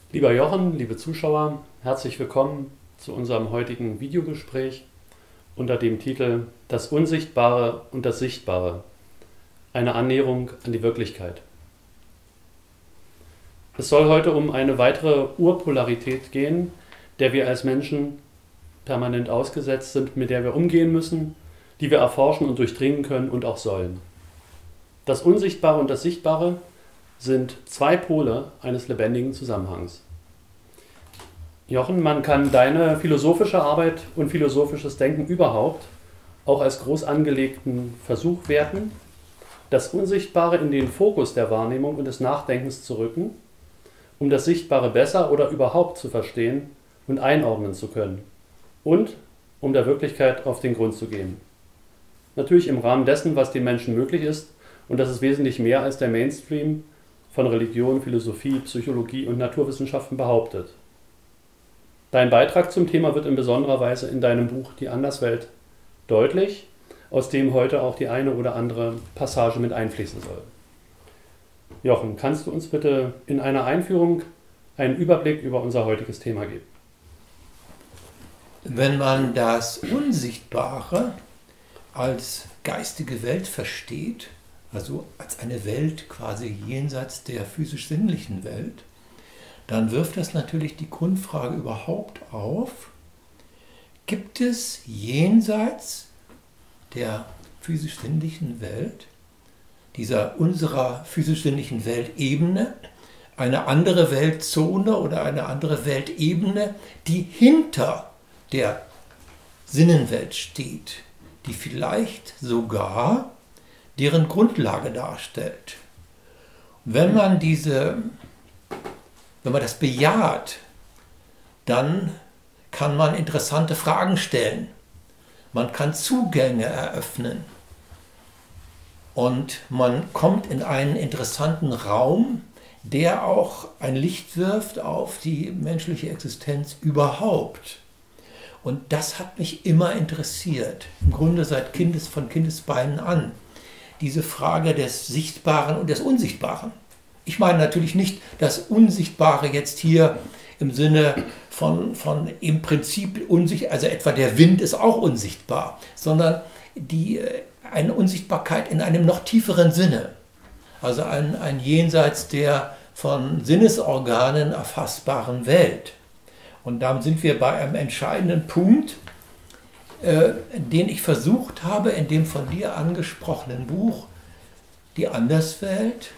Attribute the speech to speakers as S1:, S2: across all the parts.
S1: Lieber Jochen, liebe Zuschauer, herzlich willkommen zu unserem heutigen Videogespräch unter dem Titel Das Unsichtbare und das Sichtbare. Eine Annäherung an die Wirklichkeit. Es soll heute um eine weitere Urpolarität gehen, der wir als Menschen permanent ausgesetzt sind, mit der wir umgehen müssen, die wir erforschen und durchdringen können und auch sollen. Das Unsichtbare und das Sichtbare sind zwei Pole eines lebendigen Zusammenhangs. Jochen, man kann deine philosophische Arbeit und philosophisches Denken überhaupt auch als groß angelegten Versuch werten, das Unsichtbare in den Fokus der Wahrnehmung und des Nachdenkens zu rücken, um das Sichtbare besser oder überhaupt zu verstehen und einordnen zu können und um der Wirklichkeit auf den Grund zu gehen. Natürlich im Rahmen dessen, was den Menschen möglich ist, und das ist wesentlich mehr als der Mainstream von Religion, Philosophie, Psychologie und Naturwissenschaften behauptet. Dein Beitrag zum Thema wird in besonderer Weise in deinem Buch Die Anderswelt deutlich, aus dem heute auch die eine oder andere Passage mit einfließen soll. Jochen, kannst du uns bitte in einer Einführung einen Überblick über unser heutiges Thema geben?
S2: Wenn man das Unsichtbare als geistige Welt versteht, also als eine Welt quasi jenseits der physisch-sinnlichen Welt, dann wirft das natürlich die Grundfrage überhaupt auf: Gibt es jenseits der physisch-sinnlichen Welt, unserer physisch-sinnlichen Weltebene, eine andere Weltzone oder eine andere Weltebene, die hinter der Sinnenwelt steht, die vielleicht sogar deren Grundlage darstellt? Wenn man das bejaht, dann kann man interessante Fragen stellen. Man kann Zugänge eröffnen. Und man kommt in einen interessanten Raum, der auch ein Licht wirft auf die menschliche Existenz überhaupt. Und das hat mich immer interessiert, im Grunde von Kindesbeinen an. Diese Frage des Sichtbaren und des Unsichtbaren. Ich meine natürlich nicht das Unsichtbare jetzt hier im Sinne von im Prinzip unsichtbar, also etwa der Wind ist auch unsichtbar, sondern eine Unsichtbarkeit in einem noch tieferen Sinne. Also ein Jenseits der von Sinnesorganen erfassbaren Welt. Und damit sind wir bei einem entscheidenden Punkt, den ich versucht habe, in dem von dir angesprochenen Buch Die Anderswelt,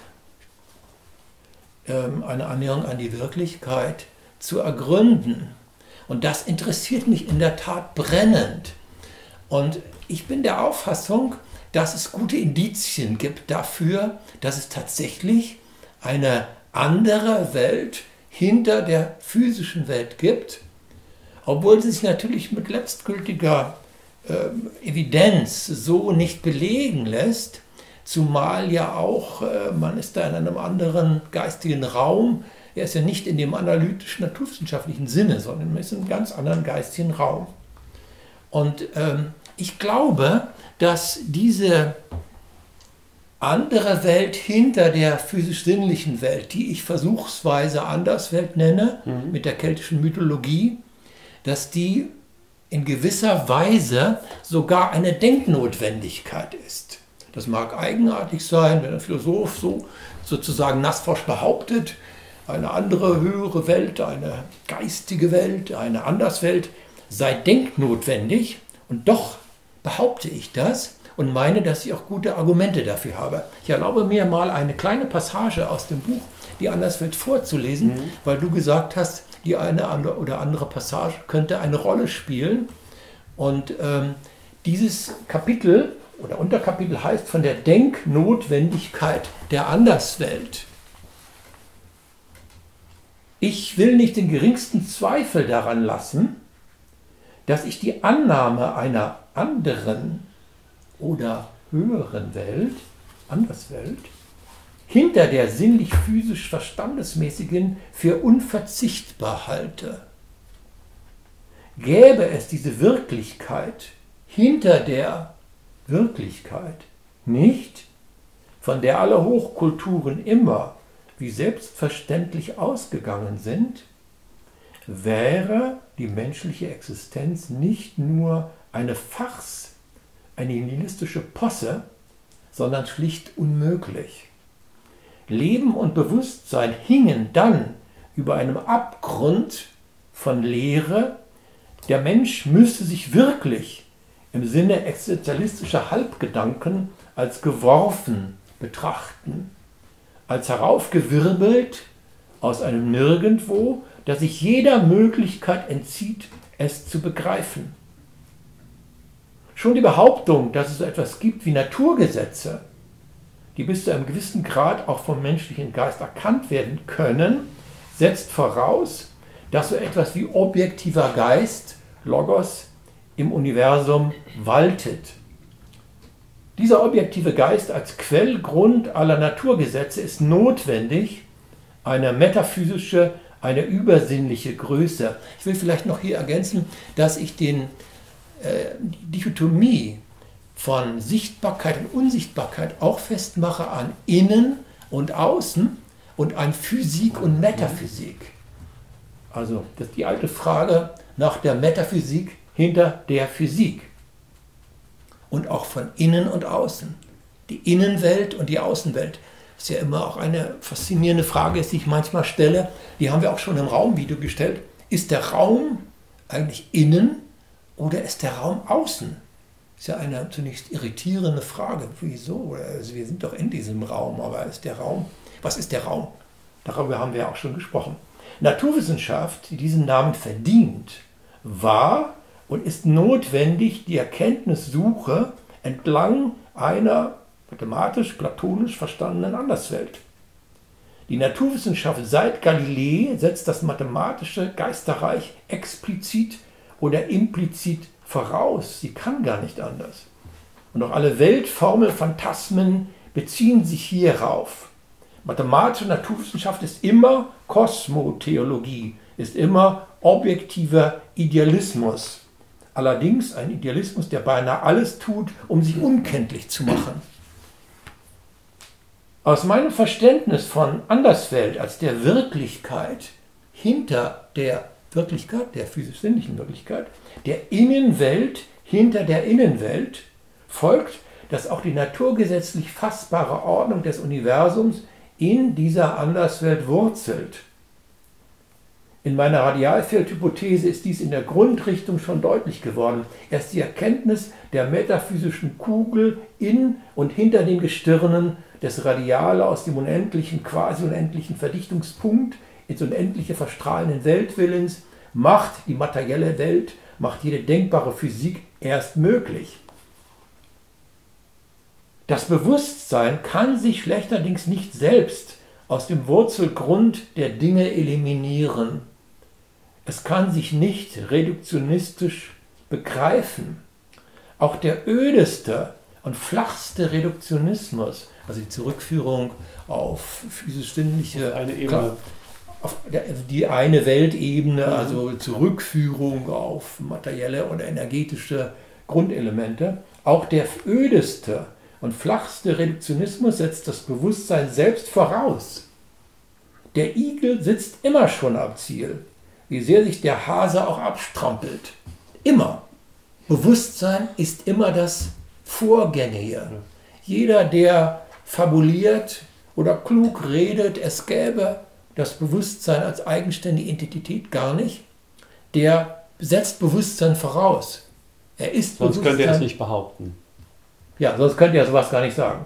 S2: eine Annäherung an die Wirklichkeit, zu ergründen. Und das interessiert mich in der Tat brennend. Und ich bin der Auffassung, dass es gute Indizien gibt dafür, dass es tatsächlich eine andere Welt hinter der physischen Welt gibt, obwohl sie sich natürlich mit letztgültiger Evidenz so nicht belegen lässt, zumal ja auch, man ist da in einem anderen geistigen Raum, er ist ja nicht in dem analytischen, naturwissenschaftlichen Sinne, sondern man ist in einem ganz anderen geistigen Raum. Und ich glaube, dass diese andere Welt hinter der physisch-sinnlichen Welt, die ich versuchsweise Anderswelt nenne, mit der keltischen Mythologie, dass die in gewisser Weise sogar eine Denknotwendigkeit ist. Das mag eigenartig sein, wenn ein Philosoph sozusagen nassforsch behauptet, eine andere höhere Welt, eine geistige Welt, eine Anderswelt sei denknotwendig, und doch behaupte ich das und meine, dass ich auch gute Argumente dafür habe. Ich erlaube mir mal eine kleine Passage aus dem Buch Die Anderswelt vorzulesen, weil du gesagt hast, die eine oder andere Passage könnte eine Rolle spielen. Und dieses Kapitel oder Unterkapitel heißt von der Denknotwendigkeit der Anderswelt. Ich will nicht den geringsten Zweifel daran lassen, dass ich die Annahme einer anderen oder höheren Welt, Anderswelt, hinter der sinnlich-physisch-verstandesmäßigen für unverzichtbar halte. Gäbe es diese Wirklichkeit hinter der Wirklichkeit nicht, von der alle Hochkulturen immer wie selbstverständlich ausgegangen sind, wäre die menschliche Existenz nicht nur eine Farce, eine nihilistische Posse, sondern schlicht unmöglich. Leben und Bewusstsein hingen dann über einem Abgrund von Leere. Der Mensch müsste sich wirklich im Sinne existenzialistischer Halbgedanken als geworfen betrachten, als heraufgewirbelt aus einem Nirgendwo, das sich jeder Möglichkeit entzieht, es zu begreifen. Schon die Behauptung, dass es so etwas gibt wie Naturgesetze, die bis zu einem gewissen Grad auch vom menschlichen Geist erkannt werden können, setzt voraus, dass so etwas wie objektiver Geist, Logos, im Universum waltet. Dieser objektive Geist als Quellgrund aller Naturgesetze ist notwendig, eine metaphysische, eine übersinnliche Größe. Ich will vielleicht noch hier ergänzen, dass ich die Dichotomie von Sichtbarkeit und Unsichtbarkeit auch festmache an Innen und Außen und an Physik und Metaphysik. Also das ist die alte Frage nach der Metaphysik hinter der Physik. Und auch von Innen und Außen. Die Innenwelt und die Außenwelt. Das ist ja immer auch eine faszinierende Frage, die ich manchmal stelle. Die haben wir auch schon im Raumvideo gestellt. Ist der Raum eigentlich innen oder ist der Raum außen? Das ist ja eine zunächst irritierende Frage. Wieso? Also wir sind doch in diesem Raum, aber was ist der Raum? Darüber haben wir ja auch schon gesprochen. Naturwissenschaft, die diesen Namen verdient, war und ist notwendig die Erkenntnissuche entlang einer mathematisch-platonisch verstandenen Anderswelt. Die Naturwissenschaft seit Galilei setzt das mathematische Geisterreich explizit oder implizit voraus. Sie kann gar nicht anders. Und auch alle Weltformelphantasmen beziehen sich hierauf. Mathematische Naturwissenschaft ist immer Kosmotheologie, ist immer objektiver Idealismus. Allerdings ein Idealismus, der beinahe alles tut, um sich unkenntlich zu machen. Aus meinem Verständnis von Anderswelt als der Wirklichkeit hinter der Wirklichkeit, der physisch-sinnlichen Wirklichkeit, der Innenwelt hinter der Innenwelt, folgt, dass auch die naturgesetzlich fassbare Ordnung des Universums in dieser Anderswelt wurzelt. In meiner Radialfeldhypothese ist dies in der Grundrichtung schon deutlich geworden. Erst die Erkenntnis der metaphysischen Kugel in und hinter den Gestirnen des Radiale aus dem unendlichen, quasi unendlichen Verdichtungspunkt ins unendliche verstrahlenden Weltwillens macht die materielle Welt, macht jede denkbare Physik erst möglich. Das Bewusstsein kann sich schlechterdings nicht selbst aus dem Wurzelgrund der Dinge eliminieren. Es kann sich nicht reduktionistisch begreifen. Auch der ödeste und flachste Reduktionismus, also die Zurückführung auf physisch-sinnliche
S1: eine Ebene,
S2: auf die eine Weltebene, also Zurückführung auf materielle oder energetische Grundelemente, auch der ödeste und flachste Reduktionismus setzt das Bewusstsein selbst voraus. Der Igel sitzt immer schon am Ziel, wie sehr sich der Hase auch abstrampelt. Immer. Bewusstsein ist immer das Vorgängige. Jeder, der fabuliert oder klug redet, es gäbe das Bewusstsein als eigenständige Entität gar nicht, der setzt Bewusstsein voraus. Er ist
S1: sonst
S2: Bewusstsein.
S1: könnte er es nicht behaupten.
S2: Ja, sonst könnte er sowas gar nicht sagen.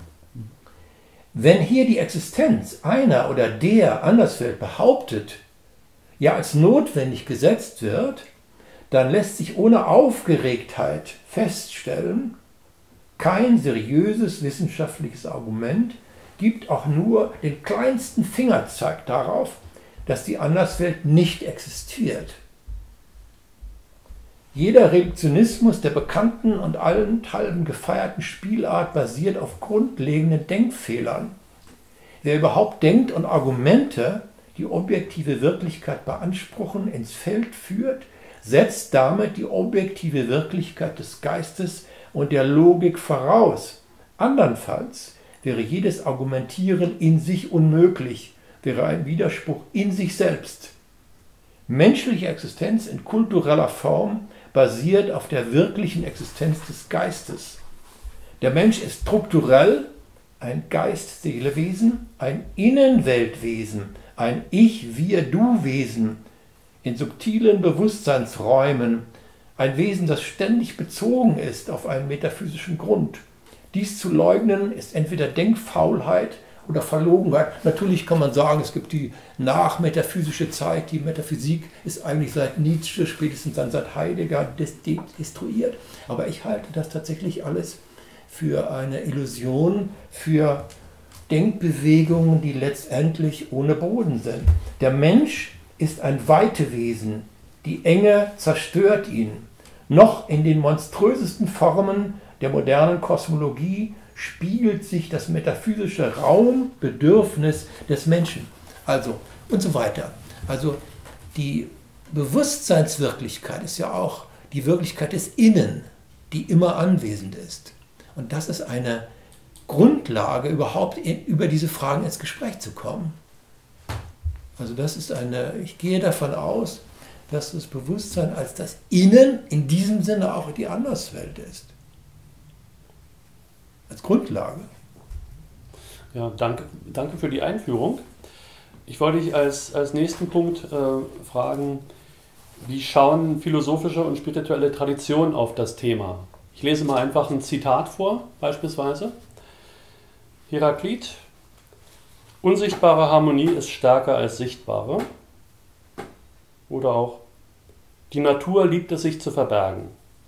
S2: Wenn hier die Existenz einer oder der Anderswelt behauptet, ja als notwendig gesetzt wird, dann lässt sich ohne Aufgeregtheit feststellen, kein seriöses wissenschaftliches Argument gibt auch nur den kleinsten Fingerzeig darauf, dass die Anderswelt nicht existiert. Jeder Reduktionismus der bekannten und allenthalben gefeierten Spielart basiert auf grundlegenden Denkfehlern. Wer überhaupt denkt und Argumente, die objektive Wirklichkeit beanspruchen, ins Feld führt, setzt damit die objektive Wirklichkeit des Geistes und der Logik voraus. Andernfalls wäre jedes Argumentieren in sich unmöglich, wäre ein Widerspruch in sich selbst. Menschliche Existenz in kultureller Form basiert auf der wirklichen Existenz des Geistes. Der Mensch ist strukturell ein Geist-Seele-Wesen, ein Innenweltwesen, ein Ich-Wir-Du-Wesen in subtilen Bewusstseinsräumen, ein Wesen, das ständig bezogen ist auf einen metaphysischen Grund. Dies zu leugnen ist entweder Denkfaulheit oder Verlogenheit. Natürlich kann man sagen, es gibt die nachmetaphysische Zeit, die Metaphysik ist eigentlich seit Nietzsche, spätestens dann seit Heidegger destruiert. Aber ich halte das tatsächlich alles für eine Illusion, für Denkbewegungen, die letztendlich ohne Boden sind. Der Mensch ist ein Weitewesen, die Enge zerstört ihn. Noch in den monströsesten Formen der modernen Kosmologie spiegelt sich das metaphysische Raumbedürfnis des Menschen. Also und so weiter. Also die Bewusstseinswirklichkeit ist ja auch die Wirklichkeit des Innen, die immer anwesend ist. Und das ist eine Grundlage, überhaupt über diese Fragen ins Gespräch zu kommen. Also das ist ich gehe davon aus, dass das Bewusstsein als das Innen in diesem Sinne auch die Anderswelt ist. Als Grundlage.
S1: Ja, danke für die Einführung. Ich wollte dich als nächsten Punkt fragen, wie schauen philosophische und spirituelle Traditionen auf das Thema? Ich lese mal einfach ein Zitat vor, beispielsweise. Heraklit: Unsichtbare Harmonie ist stärker als sichtbare. Oder auch: Die Natur liebt es, sich zu verbergen.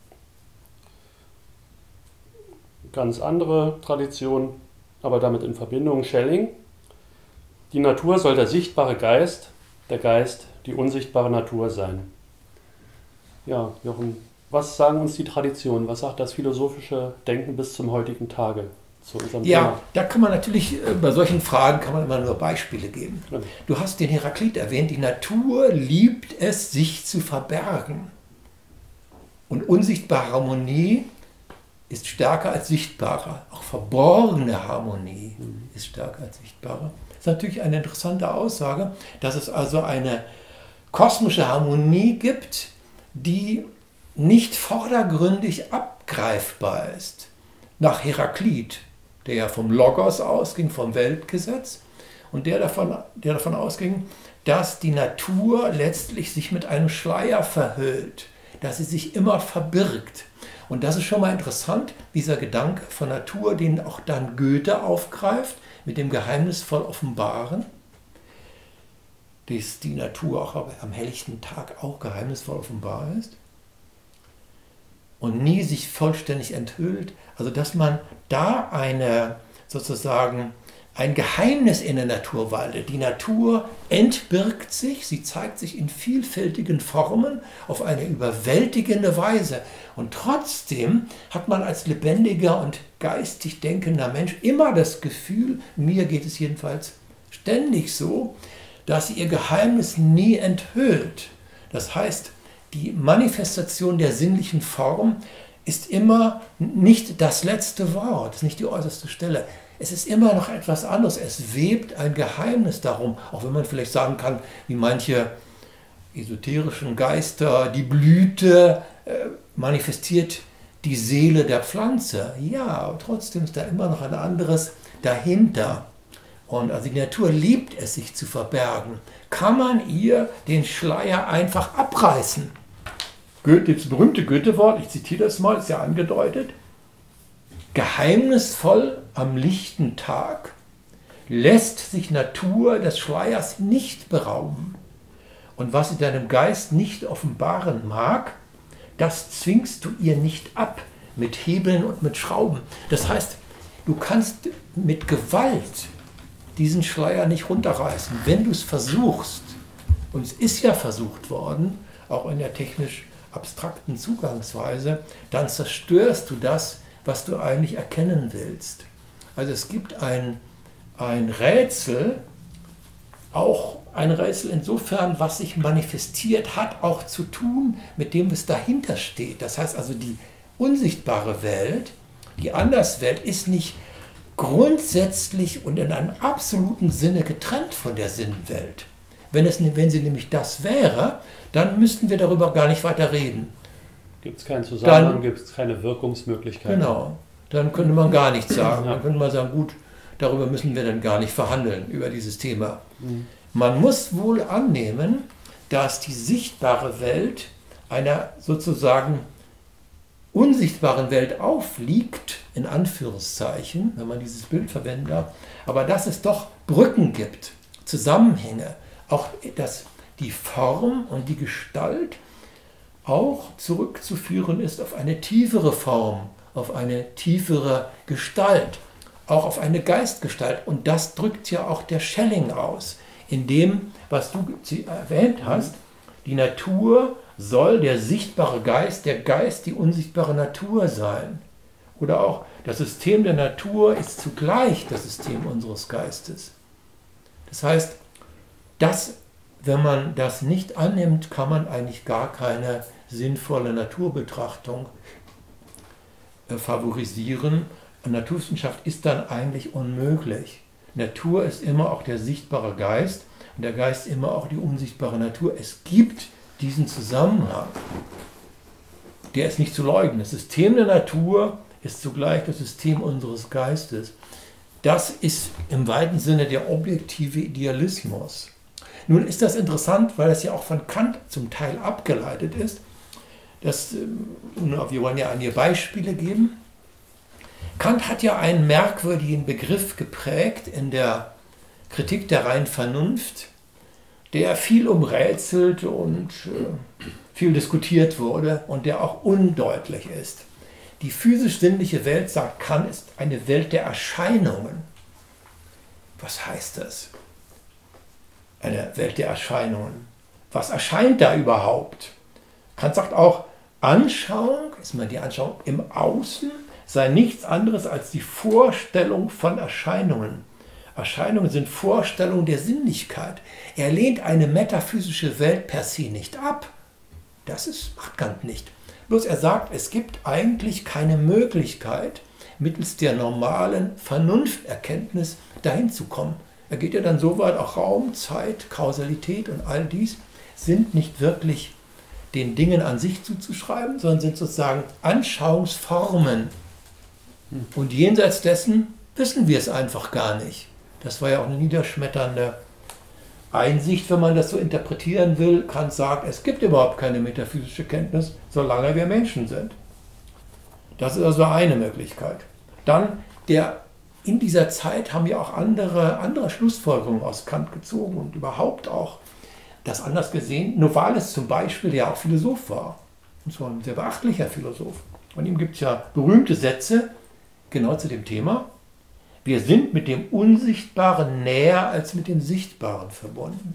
S1: Ganz andere Tradition, aber damit in Verbindung. Schelling: Die Natur soll der sichtbare Geist, der Geist die unsichtbare Natur sein. Ja, Jochen, was sagen uns die Traditionen? Was sagt das philosophische Denken bis zum heutigen Tage zu unserem Thema?
S2: Ja, da kann man natürlich, bei solchen Fragen kann man immer nur Beispiele geben. Ja. Du hast den Heraklit erwähnt, die Natur liebt es, sich zu verbergen. Und unsichtbare Harmonie ist stärker als sichtbare. Auch verborgene Harmonie ist stärker als sichtbare. Das ist natürlich eine interessante Aussage, dass es also eine kosmische Harmonie gibt, die nicht vordergründig abgreifbar ist. Nach Heraklit, der ja vom Logos ausging, vom Weltgesetz, und der davon ausging, dass die Natur letztlich sich mit einem Schleier verhüllt, dass sie sich immer verbirgt. Und das ist schon mal interessant, dieser Gedanke von Natur, den auch dann Goethe aufgreift, mit dem geheimnisvoll Offenbaren, dass die Natur auch am helllichten Tag auch geheimnisvoll offenbar ist und nie sich vollständig enthüllt. Also dass man da sozusagen ein Geheimnis in der Natur waltet. Die Natur entbirgt sich, sie zeigt sich in vielfältigen Formen auf eine überwältigende Weise. Und trotzdem hat man als lebendiger und geistig denkender Mensch immer das Gefühl, mir geht es jedenfalls ständig so, dass sie ihr Geheimnis nie enthüllt. Das heißt, die Manifestation der sinnlichen Form ist immer nicht das letzte Wort, ist nicht die äußerste Stelle. Es ist immer noch etwas anderes. Es webt ein Geheimnis darum, auch wenn man vielleicht sagen kann, wie manche esoterischen Geister, die Blüte manifestiert die Seele der Pflanze. Ja, aber trotzdem ist da immer noch ein anderes dahinter. Und also die Natur liebt es, sich zu verbergen. Kann man ihr den Schleier einfach abreißen? Das berühmte Goethe-Wort, ich zitiere das mal, ist ja angedeutet. Geheimnisvoll am lichten Tag lässt sich Natur des Schleiers nicht berauben. Und was sie deinem Geist nicht offenbaren mag, das zwingst du ihr nicht ab mit Hebeln und mit Schrauben. Das heißt, du kannst mit Gewalt diesen Schleier nicht runterreißen. Wenn du es versuchst, und es ist ja versucht worden, auch in der technisch abstrakten Zugangsweise, dann zerstörst du das, was du eigentlich erkennen willst. Also es gibt ein Rätsel, auch ein Rätsel insofern, was sich manifestiert, hat auch zu tun mit dem, was dahinter steht. Das heißt also, die unsichtbare Welt, die Anderswelt, ist nicht grundsätzlich und in einem absoluten Sinne getrennt von der Sinnenwelt. Wenn sie nämlich das wäre, dann müssten wir darüber gar nicht weiter reden.
S1: Gibt es keinen Zusammenhang, gibt es keine Wirkungsmöglichkeit.
S2: Genau, dann könnte man gar nichts sagen. Dann könnte man sagen, gut, darüber müssen wir dann gar nicht verhandeln, über dieses Thema. Man muss wohl annehmen, dass die sichtbare Welt einer sozusagen unsichtbaren Welt aufliegt, in Anführungszeichen, wenn man dieses Bild verwenden darf, aber dass es doch Brücken gibt, Zusammenhänge, auch dass die Form und die Gestalt auch zurückzuführen ist auf eine tiefere Form, auf eine tiefere Gestalt, auch auf eine Geistgestalt. Und das drückt ja auch der Schelling aus, in dem, was du erwähnt hast, die Natur soll der sichtbare Geist, der Geist die unsichtbare Natur sein. Oder auch das System der Natur ist zugleich das System unseres Geistes. Das heißt, wenn man das nicht annimmt, kann man eigentlich gar keine sinnvolle Naturbetrachtung favorisieren. Und Naturwissenschaft ist dann eigentlich unmöglich. Natur ist immer auch der sichtbare Geist und der Geist immer auch die unsichtbare Natur. Es gibt diesen Zusammenhang. Der ist nicht zu leugnen. Das System der Natur ist zugleich das System unseres Geistes. Das ist im weiten Sinne der objektive Idealismus. Nun ist das interessant, weil es ja auch von Kant zum Teil abgeleitet ist. Wir wollen ja einige Beispiele geben. Kant hat ja einen merkwürdigen Begriff geprägt in der Kritik der reinen Vernunft, der viel umrätselt und viel diskutiert wurde und der auch undeutlich ist. Die physisch-sinnliche Welt, sagt Kant, ist eine Welt der Erscheinungen. Was heißt das? Eine Welt der Erscheinungen. Was erscheint da überhaupt? Kant sagt auch, Anschauung, ist mal die Anschauung im Außen, sei nichts anderes als die Vorstellung von Erscheinungen. Erscheinungen sind Vorstellungen der Sinnlichkeit. Er lehnt eine metaphysische Welt per se nicht ab. Macht Kant nicht. Bloß er sagt, es gibt eigentlich keine Möglichkeit, mittels der normalen Vernunfterkenntnis dahin zu kommen. Er geht ja dann so weit, auch Raum, Zeit, Kausalität und all dies sind nicht wirklich den Dingen an sich zuzuschreiben, sondern sind sozusagen Anschauungsformen. Und jenseits dessen wissen wir es einfach gar nicht. Das war ja auch eine niederschmetternde Einsicht, wenn man das so interpretieren will. Kant sagt, es gibt überhaupt keine metaphysische Kenntnis, solange wir Menschen sind. Das ist also eine Möglichkeit. Dann, in dieser Zeit haben ja auch andere Schlussfolgerungen aus Kant gezogen und überhaupt auch das anders gesehen. Novalis zum Beispiel, der auch Philosoph war, und zwar ein sehr beachtlicher Philosoph. Von ihm gibt es ja berühmte Sätze, genau zu dem Thema. Wir sind mit dem Unsichtbaren näher als mit dem Sichtbaren verbunden.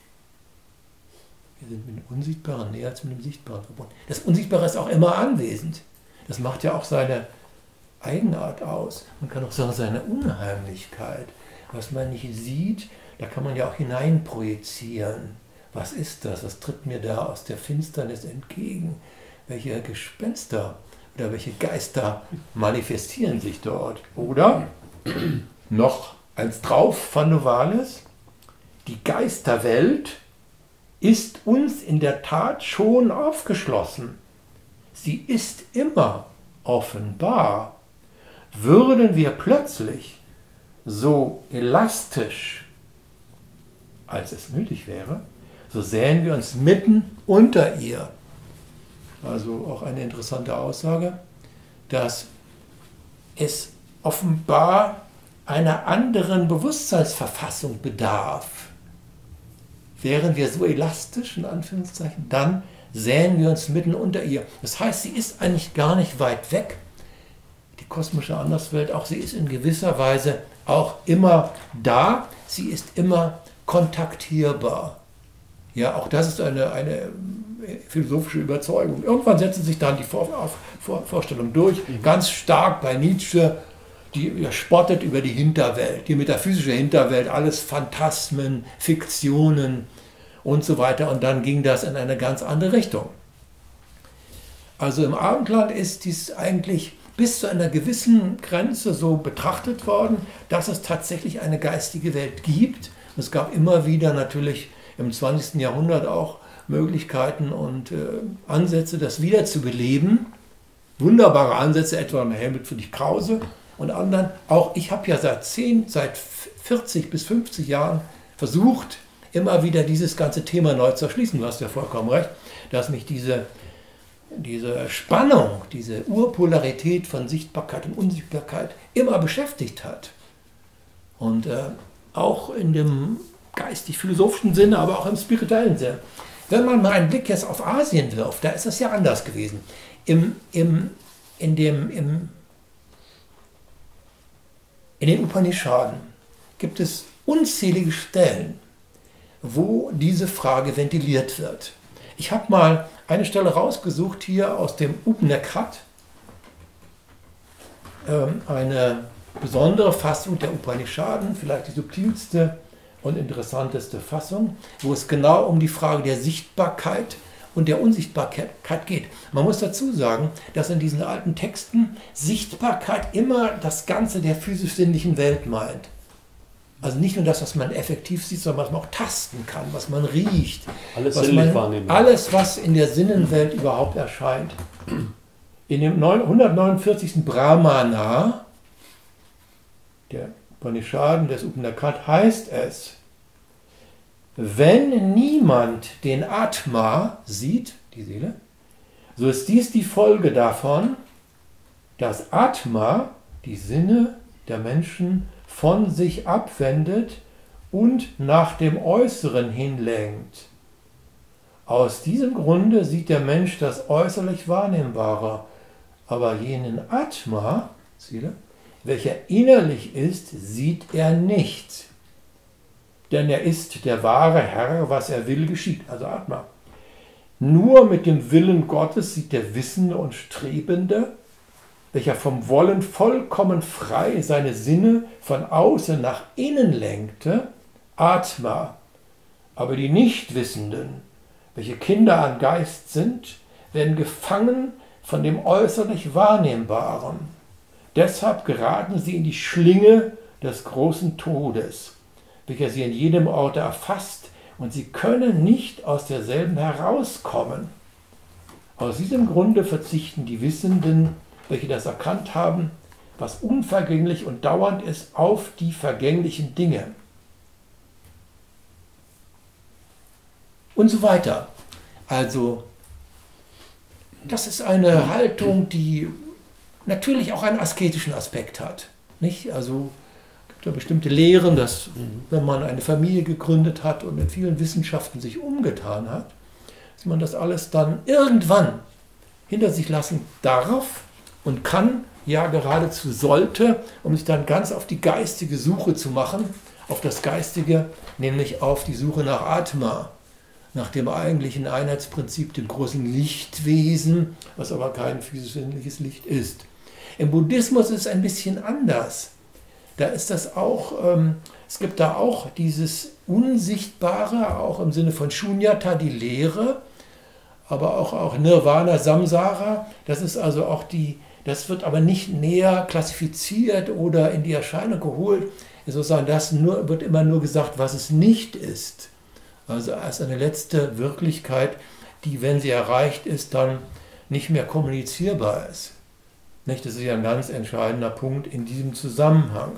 S2: Wir sind mit dem Unsichtbaren näher als mit dem Sichtbaren verbunden. Das Unsichtbare ist auch immer anwesend. Das macht ja auch seine Eigenart aus. Man kann auch sagen, seine Unheimlichkeit. Was man nicht sieht, da kann man ja auch hineinprojizieren. Was ist das? Was tritt mir da aus der Finsternis entgegen? Welche Gespenster oder welche Geister manifestieren sich dort? Oder noch als drauf von Novalis, die Geisterwelt ist uns in der Tat schon aufgeschlossen. Sie ist immer offenbar. Würden wir plötzlich so elastisch, als es nötig wäre, so sähen wir uns mitten unter ihr. Also auch eine interessante Aussage, dass es offenbar einer anderen Bewusstseinsverfassung bedarf. Wären wir so elastisch, in Anführungszeichen, dann sähen wir uns mitten unter ihr. Das heißt, sie ist eigentlich gar nicht weit weg. Die kosmische Anderswelt, auch sie ist in gewisser Weise auch immer da. Sie ist immer kontaktierbar. Ja, auch das ist eine philosophische Überzeugung. Irgendwann setzen sich dann die Vorstellungen durch, ganz stark bei Nietzsche, die spottet über die Hinterwelt, die metaphysische Hinterwelt, alles Phantasmen, Fiktionen und so weiter. Und dann ging das in eine ganz andere Richtung. Also im Abendland ist dies eigentlich bis zu einer gewissen Grenze so betrachtet worden, dass es tatsächlich eine geistige Welt gibt. Es gab immer wieder natürlich im 20. Jahrhundert auch Möglichkeiten und Ansätze, das wieder zu beleben. Wunderbare Ansätze, etwa von Helmut Friedrich Krause und anderen. Auch ich habe ja seit 40 bis 50 Jahren versucht, immer wieder dieses ganze Thema neu zu erschließen. Du hast ja vollkommen recht, dass mich diese Spannung, diese Urpolarität von Sichtbarkeit und Unsichtbarkeit immer beschäftigt hat. Und auch in dem geistig-philosophischen Sinne, aber auch im spirituellen Sinne. Wenn man mal einen Blick jetzt auf Asien wirft, da ist das ja anders gewesen. In den Upanishaden gibt es unzählige Stellen, wo diese Frage ventiliert wird. Ich habe mal eine Stelle rausgesucht hier aus dem Upanishad, eine besondere Fassung der Upanishaden, vielleicht die subtilste und interessanteste Fassung, wo es genau um die Frage der Sichtbarkeit und der Unsichtbarkeit geht. Man muss dazu sagen, dass in diesen alten Texten Sichtbarkeit immer das Ganze der physisch-sinnlichen Welt meint. Also nicht nur das, was man effektiv sieht, sondern was man auch tasten kann, was man riecht.
S1: Alles sinnlich wahrnehmen.
S2: Alles, was in der Sinnenwelt überhaupt erscheint. In dem 149. Brahmana, der Upanishaden des Upanishad, heißt es, wenn niemand den Atma sieht, die Seele, so ist dies die Folge davon, dass Atma die Sinne der Menschen von sich abwendet und nach dem Äußeren hinlenkt. Aus diesem Grunde sieht der Mensch das äußerlich Wahrnehmbare, aber jenen Atma, Seele, welcher innerlich ist, sieht er nicht. Denn er ist der wahre Herr, was er will, geschieht. Also Atma. Nur mit dem Willen Gottes sieht der Wissende und Strebende, welcher vom Wollen vollkommen frei seine Sinne von außen nach innen lenkte, Atma. Aber die Nichtwissenden, welche Kinder an Geist sind, werden gefangen von dem äußerlich Wahrnehmbaren. Deshalb geraten sie in die Schlinge des großen Todes, welcher sie in jedem Orte erfasst, und sie können nicht aus derselben herauskommen. Aus diesem Grunde verzichten die Wissenden, welche das erkannt haben, was unvergänglich und dauernd ist, auf die vergänglichen Dinge. Und so weiter. Also, das ist eine Haltung, die natürlich auch einen asketischen Aspekt hat. Nicht? Also, es gibt ja bestimmte Lehren, dass wenn man eine Familie gegründet hat und mit vielen Wissenschaften sich umgetan hat, dass man das alles dann irgendwann hinter sich lassen darf und kann, ja geradezu sollte, um sich dann ganz auf die geistige Suche zu machen, auf das Geistige, nämlich auf die Suche nach Atma, nach dem eigentlichen Einheitsprinzip, dem großen Lichtwesen, was aber kein physisch-sinnliches Licht ist. Im Buddhismus ist es ein bisschen anders. Da ist das auch, es gibt da auch dieses Unsichtbare, auch im Sinne von Shunyata, die Leere, aber auch Nirvana, Samsara, das ist also auch das wird aber nicht näher klassifiziert oder in die Erscheinung geholt. Sozusagen wird immer nur gesagt, was es nicht ist. Also als eine letzte Wirklichkeit, die, wenn sie erreicht ist, dann nicht mehr kommunizierbar ist. Nicht? Das ist ja ein ganz entscheidender Punkt in diesem Zusammenhang.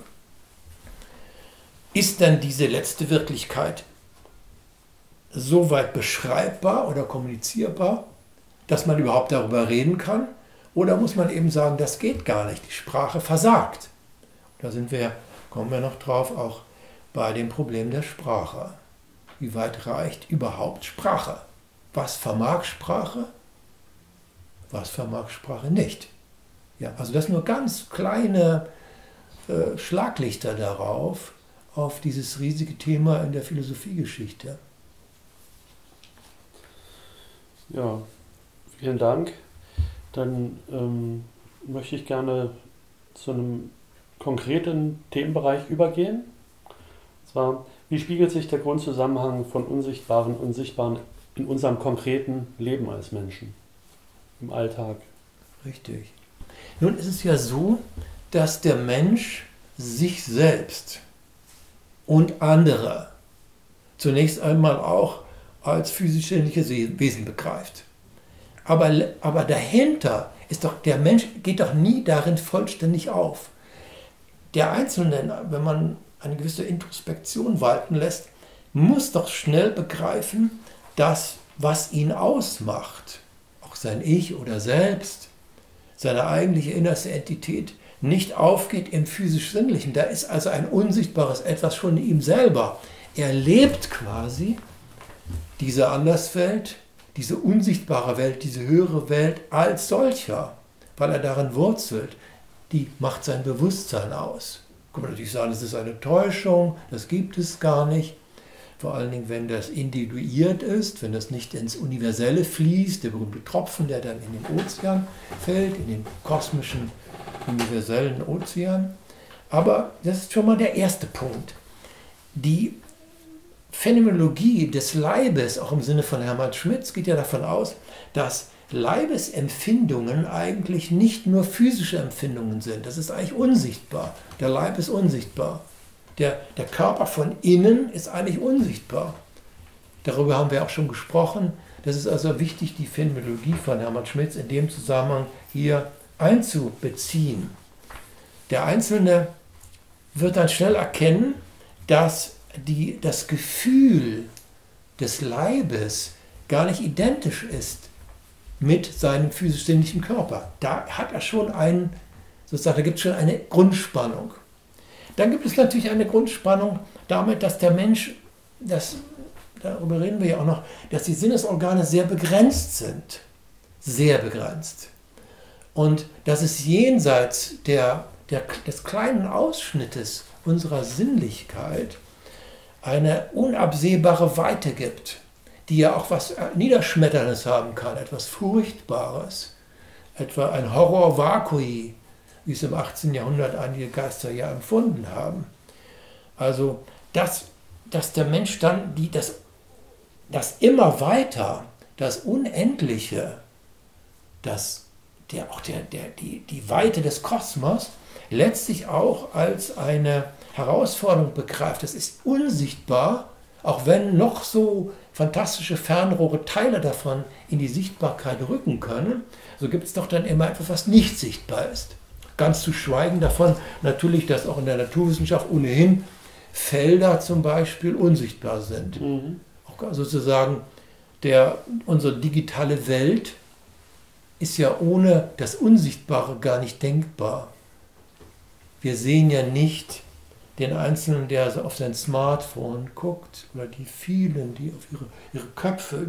S2: Ist dann diese letzte Wirklichkeit so weit beschreibbar oder kommunizierbar, dass man überhaupt darüber reden kann? Oder muss man eben sagen, das geht gar nicht, die Sprache versagt? Da kommen wir noch drauf, auch bei dem Problem der Sprache. Wie weit reicht überhaupt Sprache? Was vermag Sprache? Was vermag Sprache nicht? Ja, also das nur ganz kleine Schlaglichter darauf, auf dieses riesige Thema in der Philosophiegeschichte.
S1: Ja, vielen Dank. Dann möchte ich gerne zu einem konkreten Themenbereich übergehen. Und zwar, wie spiegelt sich der Grundzusammenhang von Unsichtbaren und Sichtbaren in unserem konkreten Leben als Menschen, im Alltag?
S2: Richtig. Nun ist es ja so, dass der Mensch sich selbst und andere zunächst einmal auch als physisch-sinnliches Wesen begreift. Aber dahinter ist doch, der Mensch geht doch nie darin vollständig auf. Der Einzelne, wenn man eine gewisse Introspektion walten lässt, muss doch schnell begreifen, dass was ihn ausmacht, auch sein Ich oder Selbst, seine eigentliche innerste Entität, nicht aufgeht im physisch-sinnlichen. Da ist also ein unsichtbares Etwas schon in ihm selber. Er lebt quasi diese Anderswelt, diese unsichtbare Welt, diese höhere Welt als solcher, weil er darin wurzelt. Die macht sein Bewusstsein aus. Kann man natürlich sagen, das ist eine Täuschung, das gibt es gar nicht. Vor allen Dingen, wenn das individuiert ist, wenn das nicht ins Universelle fließt, der berühmte Tropfen, der dann in den Ozean fällt, in den kosmischen, universellen Ozean. Aber das ist schon mal der erste Punkt. Die Phänomenologie des Leibes, auch im Sinne von Hermann Schmitz, geht ja davon aus, dass Leibesempfindungen eigentlich nicht nur physische Empfindungen sind. Das ist eigentlich unsichtbar. Der Leib ist unsichtbar. Der Körper von innen ist eigentlich unsichtbar. Darüber haben wir auch schon gesprochen. Das ist also wichtig, die Phänomenologie von Hermann Schmitz in dem Zusammenhang hier einzubeziehen. Der Einzelne wird dann schnell erkennen, dass das Gefühl des Leibes gar nicht identisch ist mit seinem physisch-sinnlichen Körper. Da hat er schon da gibt es schon eine Grundspannung. Dann gibt es natürlich eine Grundspannung damit, dass der Mensch, darüber reden wir ja auch noch, dass die Sinnesorgane sehr begrenzt sind. Sehr begrenzt. Und dass es jenseits des kleinen Ausschnittes unserer Sinnlichkeit eine unabsehbare Weite gibt, die ja auch was Niederschmetterndes haben kann, etwas Furchtbares, etwa ein Horror vacui, wie es im 18. Jahrhundert einige Geister ja empfunden haben. Also, dass der Mensch dann das immer weiter, das Unendliche, die Weite des Kosmos letztlich auch als eine Herausforderung begreift. Das ist unsichtbar, auch wenn noch so fantastische Fernrohre Teile davon in die Sichtbarkeit rücken können, so gibt es doch dann immer etwas, was nicht sichtbar ist. Ganz zu schweigen davon natürlich, dass auch in der Naturwissenschaft ohnehin Felder zum Beispiel unsichtbar sind. Auch sozusagen unsere digitale Welt ist ja ohne das Unsichtbare gar nicht denkbar. Wir sehen ja nicht den Einzelnen, der so auf sein Smartphone guckt, oder die vielen, die auf ihre Köpfe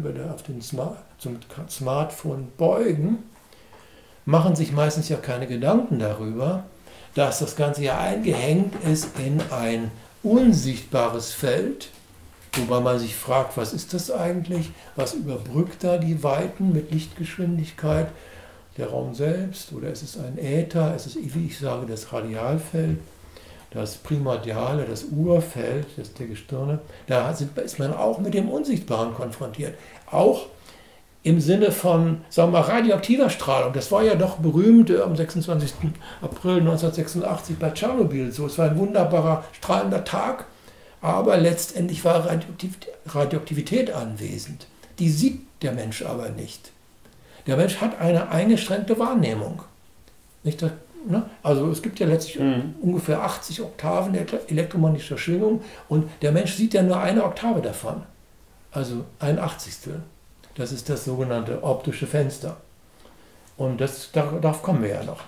S2: zum Smartphone beugen, machen sich meistens ja keine Gedanken darüber, dass das Ganze ja eingehängt ist in ein unsichtbares Feld, wobei man sich fragt, was ist das eigentlich? Was überbrückt da die Weiten mit Lichtgeschwindigkeit? Der Raum selbst, oder ist es ein Äther? Ist es, wie ich sage, das Radialfeld, das Primordiale, das Urfeld der Gestirne? Da ist man auch mit dem Unsichtbaren konfrontiert. Auch im Sinne von, sagen wir mal, radioaktiver Strahlung. Das war ja doch berühmt am 26. April 1986 bei Tschernobyl. So, es war ein wunderbarer, strahlender Tag, aber letztendlich war Radioaktivität anwesend. Die sieht der Mensch aber nicht. Der Mensch hat eine eingeschränkte Wahrnehmung. Nicht, ne? Also es gibt ja letztlich ungefähr 80 Oktaven elektromagnetischer Schwingung und der Mensch sieht ja nur eine Oktave davon. Also ein Achtzigstel. Das ist das sogenannte optische Fenster. Und darauf kommen wir ja noch.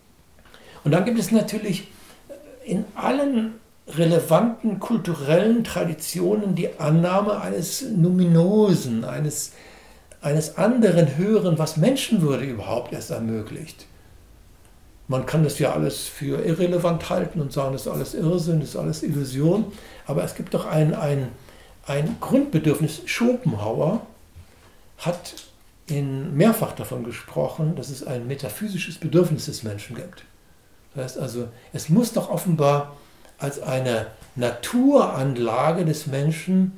S2: Und dann gibt es natürlich in allen relevanten kulturellen Traditionen die Annahme eines Numinosen, eines anderen Höheren, was Menschenwürde überhaupt erst ermöglicht. Man kann das ja alles für irrelevant halten und sagen, das ist alles Irrsinn, das ist alles Illusion. Aber es gibt doch ein Grundbedürfnis. Schopenhauer hat mehrfach davon gesprochen, dass es ein metaphysisches Bedürfnis des Menschen gibt. Das heißt also, es muss doch offenbar als eine Naturanlage des Menschen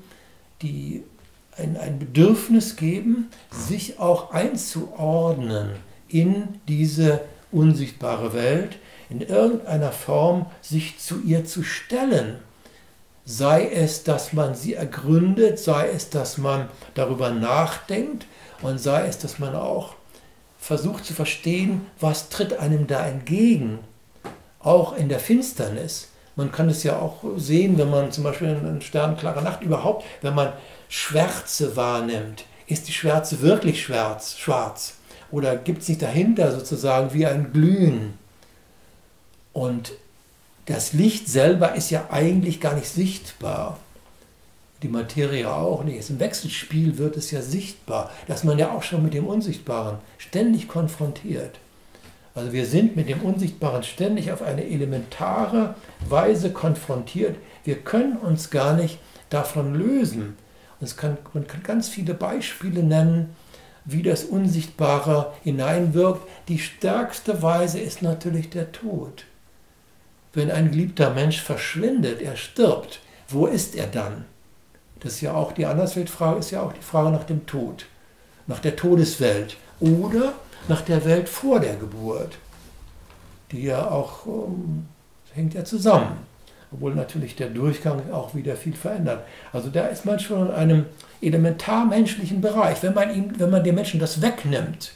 S2: ein Bedürfnis geben, sich auch einzuordnen in diese unsichtbare Welt, in irgendeiner Form sich zu ihr zu stellen. Sei es, dass man sie ergründet, sei es, dass man darüber nachdenkt und sei es, dass man auch versucht zu verstehen, was tritt einem da entgegen, auch in der Finsternis. Man kann es ja auch sehen, wenn man zum Beispiel in einer sternklaren Nacht überhaupt, wenn man Schwärze wahrnimmt. Ist die Schwärze wirklich schwarz? Oder gibt es nicht dahinter sozusagen wie ein Glühen? Und das Licht selber ist ja eigentlich gar nicht sichtbar. Die Materie auch nicht. Im Wechselspiel wird es ja sichtbar, dass man ja auch schon mit dem Unsichtbaren ständig konfrontiert. Also wir sind mit dem Unsichtbaren ständig auf eine elementare Weise konfrontiert. Wir können uns gar nicht davon lösen. Man kann ganz viele Beispiele nennen, wie das Unsichtbare hineinwirkt. Die stärkste Weise ist natürlich der Tod. Wenn ein geliebter Mensch verschwindet, er stirbt, wo ist er dann? Das ist ja auch die Andersweltfrage, ist ja auch die Frage nach dem Tod, nach der Todeswelt oder nach der Welt vor der Geburt, die ja auch hängt ja zusammen, obwohl natürlich der Durchgang auch wieder viel verändert. Also da ist man schon in einem elementarmenschlichen Bereich. Wenn man dem Menschen das wegnimmt,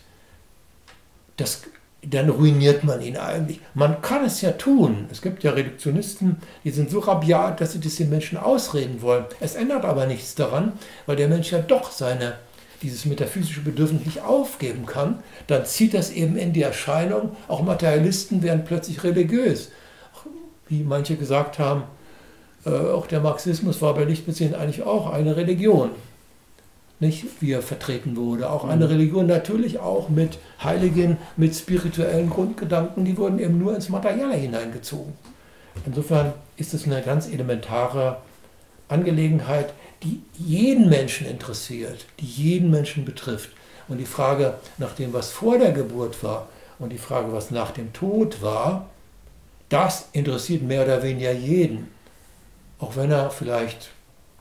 S2: dann ruiniert man ihn eigentlich. Man kann es ja tun. Es gibt ja Reduktionisten, die sind so rabiat, dass sie das den Menschen ausreden wollen. Es ändert aber nichts daran, weil der Mensch ja doch dieses metaphysische Bedürfnis nicht aufgeben kann. Dann zieht das eben in die Erscheinung. Auch Materialisten werden plötzlich religiös. Wie manche gesagt haben, auch der Marxismus war bei Lichtbeziehern eigentlich auch eine Religion. Nicht, wie er vertreten wurde. Auch eine Religion natürlich auch mit Heiligen, mit spirituellen Grundgedanken, die wurden eben nur ins Materielle hineingezogen. Insofern ist es eine ganz elementare Angelegenheit, die jeden Menschen interessiert, die jeden Menschen betrifft. Und die Frage nach dem, was vor der Geburt war und die Frage, was nach dem Tod war, das interessiert mehr oder weniger jeden. Auch wenn er vielleicht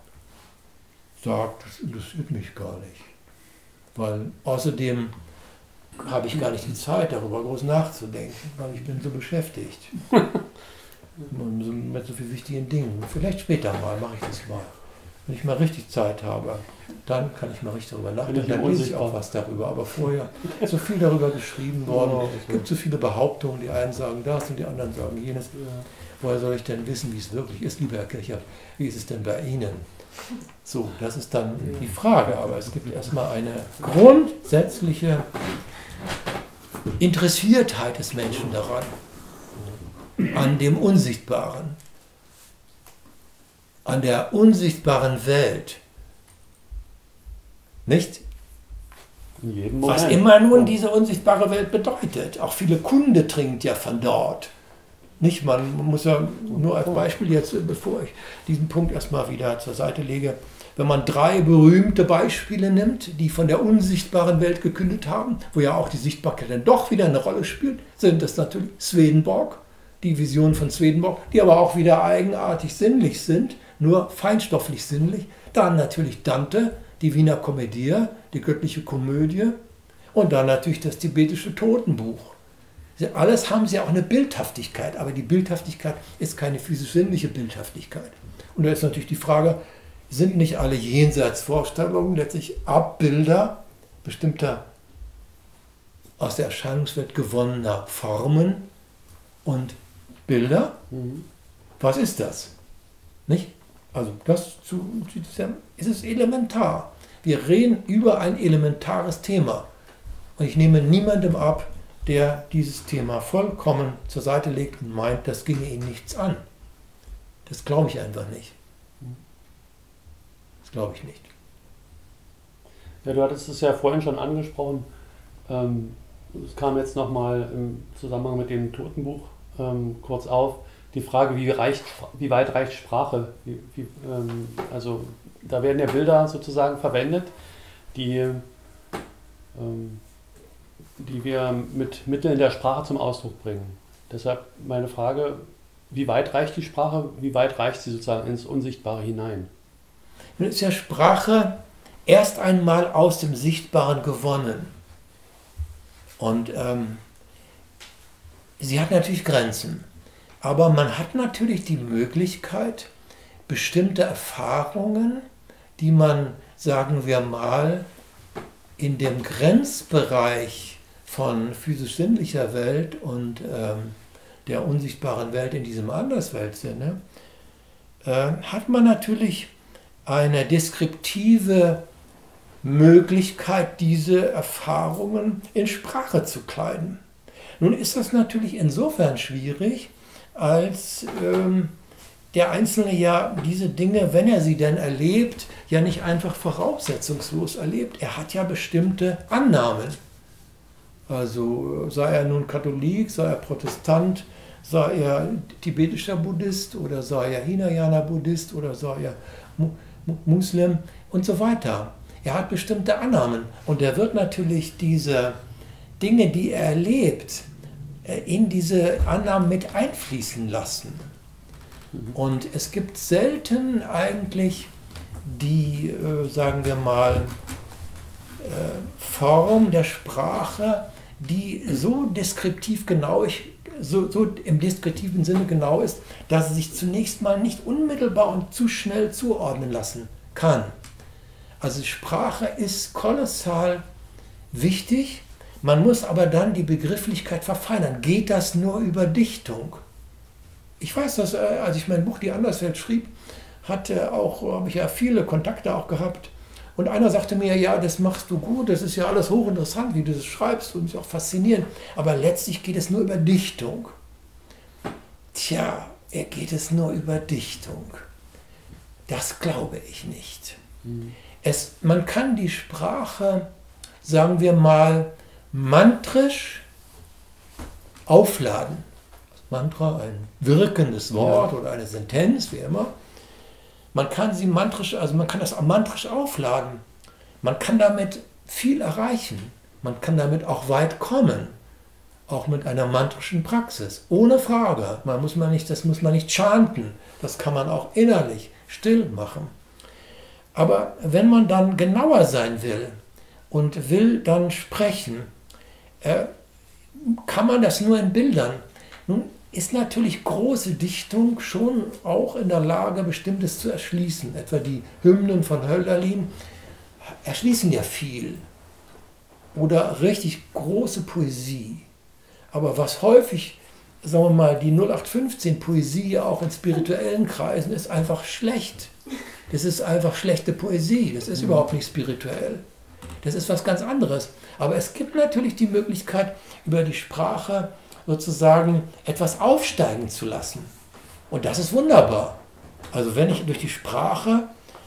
S2: sagt, das interessiert mich gar nicht. Weil außerdem habe ich gar nicht die Zeit, darüber groß nachzudenken, weil ich bin so beschäftigt. Mit so vielen wichtigen Dingen. Vielleicht später mal mache ich das mal. Wenn ich mal richtig Zeit habe, dann kann ich mal richtig darüber nachdenken. Dann lese ich auch was darüber. Aber vorher ist so viel darüber geschrieben worden. Es gibt so viele Behauptungen. Die einen sagen das und die anderen sagen jenes. Woher soll ich denn wissen, wie es wirklich ist, lieber Herr Kirchhoff? Wie ist es denn bei Ihnen? So, das ist dann die Frage. Aber es gibt erstmal eine grundsätzliche Interessiertheit des Menschen daran, an dem Unsichtbaren, an der unsichtbaren Welt. Nicht?
S1: In jedem Moment.
S2: Was immer nun diese unsichtbare Welt bedeutet. Auch viele Kunde trinkt ja von dort. Nicht, man muss ja nur als Beispiel jetzt, bevor ich diesen Punkt erstmal wieder zur Seite lege, wenn man 3 berühmte Beispiele nimmt, die von der unsichtbaren Welt gekündet haben, wo ja auch die Sichtbarkeit dann doch wieder eine Rolle spielt, sind das natürlich Swedenborg, die Vision von Swedenborg, die aber auch wieder eigenartig sinnlich sind, nur feinstofflich sinnlich. Dann natürlich Dante, die Wiener Komödie, die göttliche Komödie und dann natürlich das tibetische Totenbuch. Alles haben sie auch eine Bildhaftigkeit, aber die Bildhaftigkeit ist keine physisch-sinnliche Bildhaftigkeit. Und da ist natürlich die Frage, sind nicht alle Jenseitsvorstellungen letztlich Abbilder bestimmter aus der Erscheinungswelt gewonnener Formen und Bilder? Was ist das? Nicht? Also das ist es elementar. Wir reden über ein elementares Thema. Und ich nehme niemandem ab, der dieses Thema vollkommen zur Seite legt und meint, das ginge ihn nichts an. Das glaube ich einfach nicht. Das glaube ich nicht.
S1: Ja, du hattest es ja vorhin schon angesprochen. Es kam jetzt nochmal im Zusammenhang mit dem Totenbuch kurz auf. Die Frage, wie weit reicht Sprache? Also da werden ja Bilder sozusagen verwendet, die wir mit Mitteln der Sprache zum Ausdruck bringen. Deshalb meine Frage, wie weit reicht die Sprache, wie weit reicht sie sozusagen ins Unsichtbare hinein?
S2: Nun ist ja Sprache erst einmal aus dem Sichtbaren gewonnen. Und sie hat natürlich Grenzen. Aber man hat natürlich die Möglichkeit, bestimmte Erfahrungen, die man, sagen wir mal, in dem Grenzbereich von physisch-sinnlicher Welt und der unsichtbaren Welt in diesem Andersweltsinne, hat man natürlich eine deskriptive Möglichkeit, diese Erfahrungen in Sprache zu kleiden. Nun ist das natürlich insofern schwierig, als der Einzelne ja diese Dinge, wenn er sie denn erlebt, ja nicht einfach voraussetzungslos erlebt. Er hat ja bestimmte Annahmen. Also sei er nun Katholik, sei er Protestant, sei er tibetischer Buddhist oder sei er Hinayana-Buddhist oder sei er Muslim und so weiter. Er hat bestimmte Annahmen und er wird natürlich diese Dinge, die er erlebt, in diese Annahmen mit einfließen lassen. Und es gibt selten eigentlich die, sagen wir mal, Form der Sprache, die so deskriptiv genau ist, so im deskriptiven Sinne genau ist, dass sie sich zunächst mal nicht unmittelbar und zu schnell zuordnen lassen kann. Also Sprache ist kolossal wichtig, man muss aber dann die Begrifflichkeit verfeinern. Geht das nur über Dichtung? Ich weiß, dass als ich mein Buch Die Anderswelt schrieb, habe ich ja viele Kontakte auch gehabt. Und einer sagte mir, ja, das machst du gut, das ist ja alles hochinteressant, wie du das schreibst und ist auch faszinierend. Aber letztlich geht es nur über Dichtung. Tja, geht es nur über Dichtung? Das glaube ich nicht. Man kann die Sprache, sagen wir mal, mantrisch aufladen. Mantra, ein wirkendes Wort oder eine Sentenz, wie immer. Man kann sie mantrisch, also man kann das mantrisch aufladen. Man kann damit viel erreichen. Man kann damit auch weit kommen. Auch mit einer mantrischen Praxis. Ohne Frage. Das muss man nicht chanten. Das kann man auch innerlich still machen. Aber wenn man dann genauer sein will und will dann sprechen, kann man das nur in Bildern. Nun ist natürlich große Dichtung schon auch in der Lage, Bestimmtes zu erschließen. Etwa die Hymnen von Hölderlin erschließen ja viel. Oder richtig große Poesie. Aber was häufig, sagen wir mal, die 0815-Poesie auch in spirituellen Kreisen ist einfach schlecht. Das ist einfach schlechte Poesie. Das ist überhaupt nicht spirituell. Das ist was ganz anderes. Aber es gibt natürlich die Möglichkeit, über die Sprache sozusagen etwas aufsteigen zu lassen. Und das ist wunderbar. Also wenn ich durch die Sprache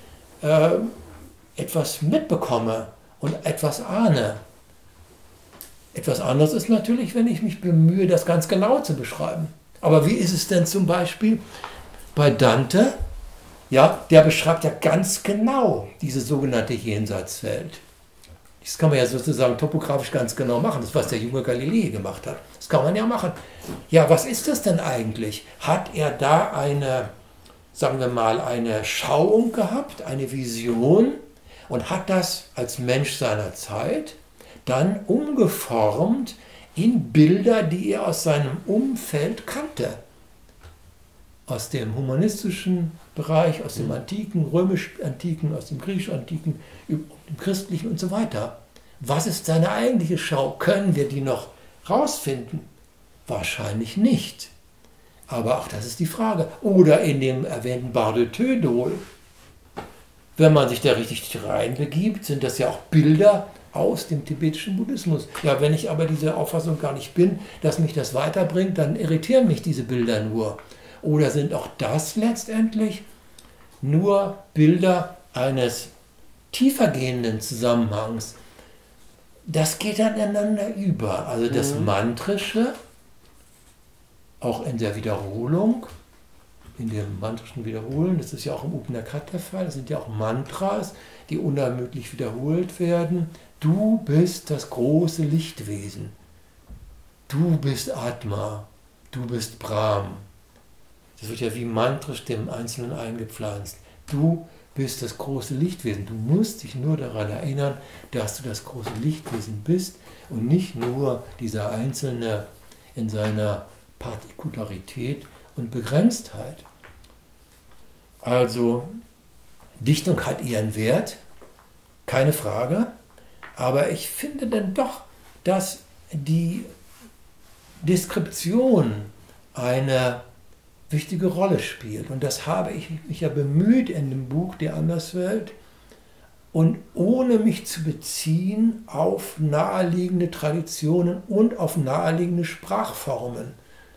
S2: etwas mitbekomme und etwas ahne. Etwas anderes ist natürlich, wenn ich mich bemühe, das ganz genau zu beschreiben. Aber wie ist es denn zum Beispiel bei Dante? Ja, der beschreibt ja ganz genau diese sogenannte Jenseitswelt. Das kann man ja sozusagen topografisch ganz genau machen, das ist, was der junge Galilei gemacht hat. Das kann man ja machen. Ja, was ist das denn eigentlich? Hat er da eine, sagen wir mal, eine Schauung gehabt, eine Vision und hat das als Mensch seiner Zeit dann umgeformt in Bilder, die er aus seinem Umfeld kannte? Aus dem humanistischen Bereich, aus dem antiken, römisch-antiken, aus dem griechisch-antiken, dem christlichen und so weiter. Was ist seine eigentliche Schau? Können wir die noch rausfinden? Wahrscheinlich nicht. Aber auch das ist die Frage. Oder in dem erwähnten Bar de Tönol. Wenn man sich da richtig reinbegibt, sind das ja auch Bilder aus dem tibetischen Buddhismus. Ja, wenn ich aber diese Auffassung gar nicht bin, dass mich das weiterbringt, dann irritieren mich diese Bilder nur. Oder sind auch das letztendlich nur Bilder eines tiefergehenden Zusammenhangs? Das geht dann ineinander über. Also das Mantrische, auch in der Wiederholung, in dem mantrischen Wiederholen, das ist ja auch im Upanishad der Fall, das sind ja auch Mantras, die unermüdlich wiederholt werden. Du bist das große Lichtwesen. Du bist Atma. Du bist Brahm. Das wird ja wie mantrisch dem Einzelnen eingepflanzt. Du bist das große Lichtwesen. Du musst dich nur daran erinnern, dass du das große Lichtwesen bist und nicht nur dieser einzelne in seiner Partikularität und Begrenztheit. Also Dichtung hat ihren Wert, keine Frage, aber ich finde dann doch, dass die Deskription eine wichtige Rolle spielt. Und das habe ich mich ja bemüht in dem Buch Die Anderswelt, und ohne mich zu beziehen auf naheliegende Traditionen und auf naheliegende Sprachformen.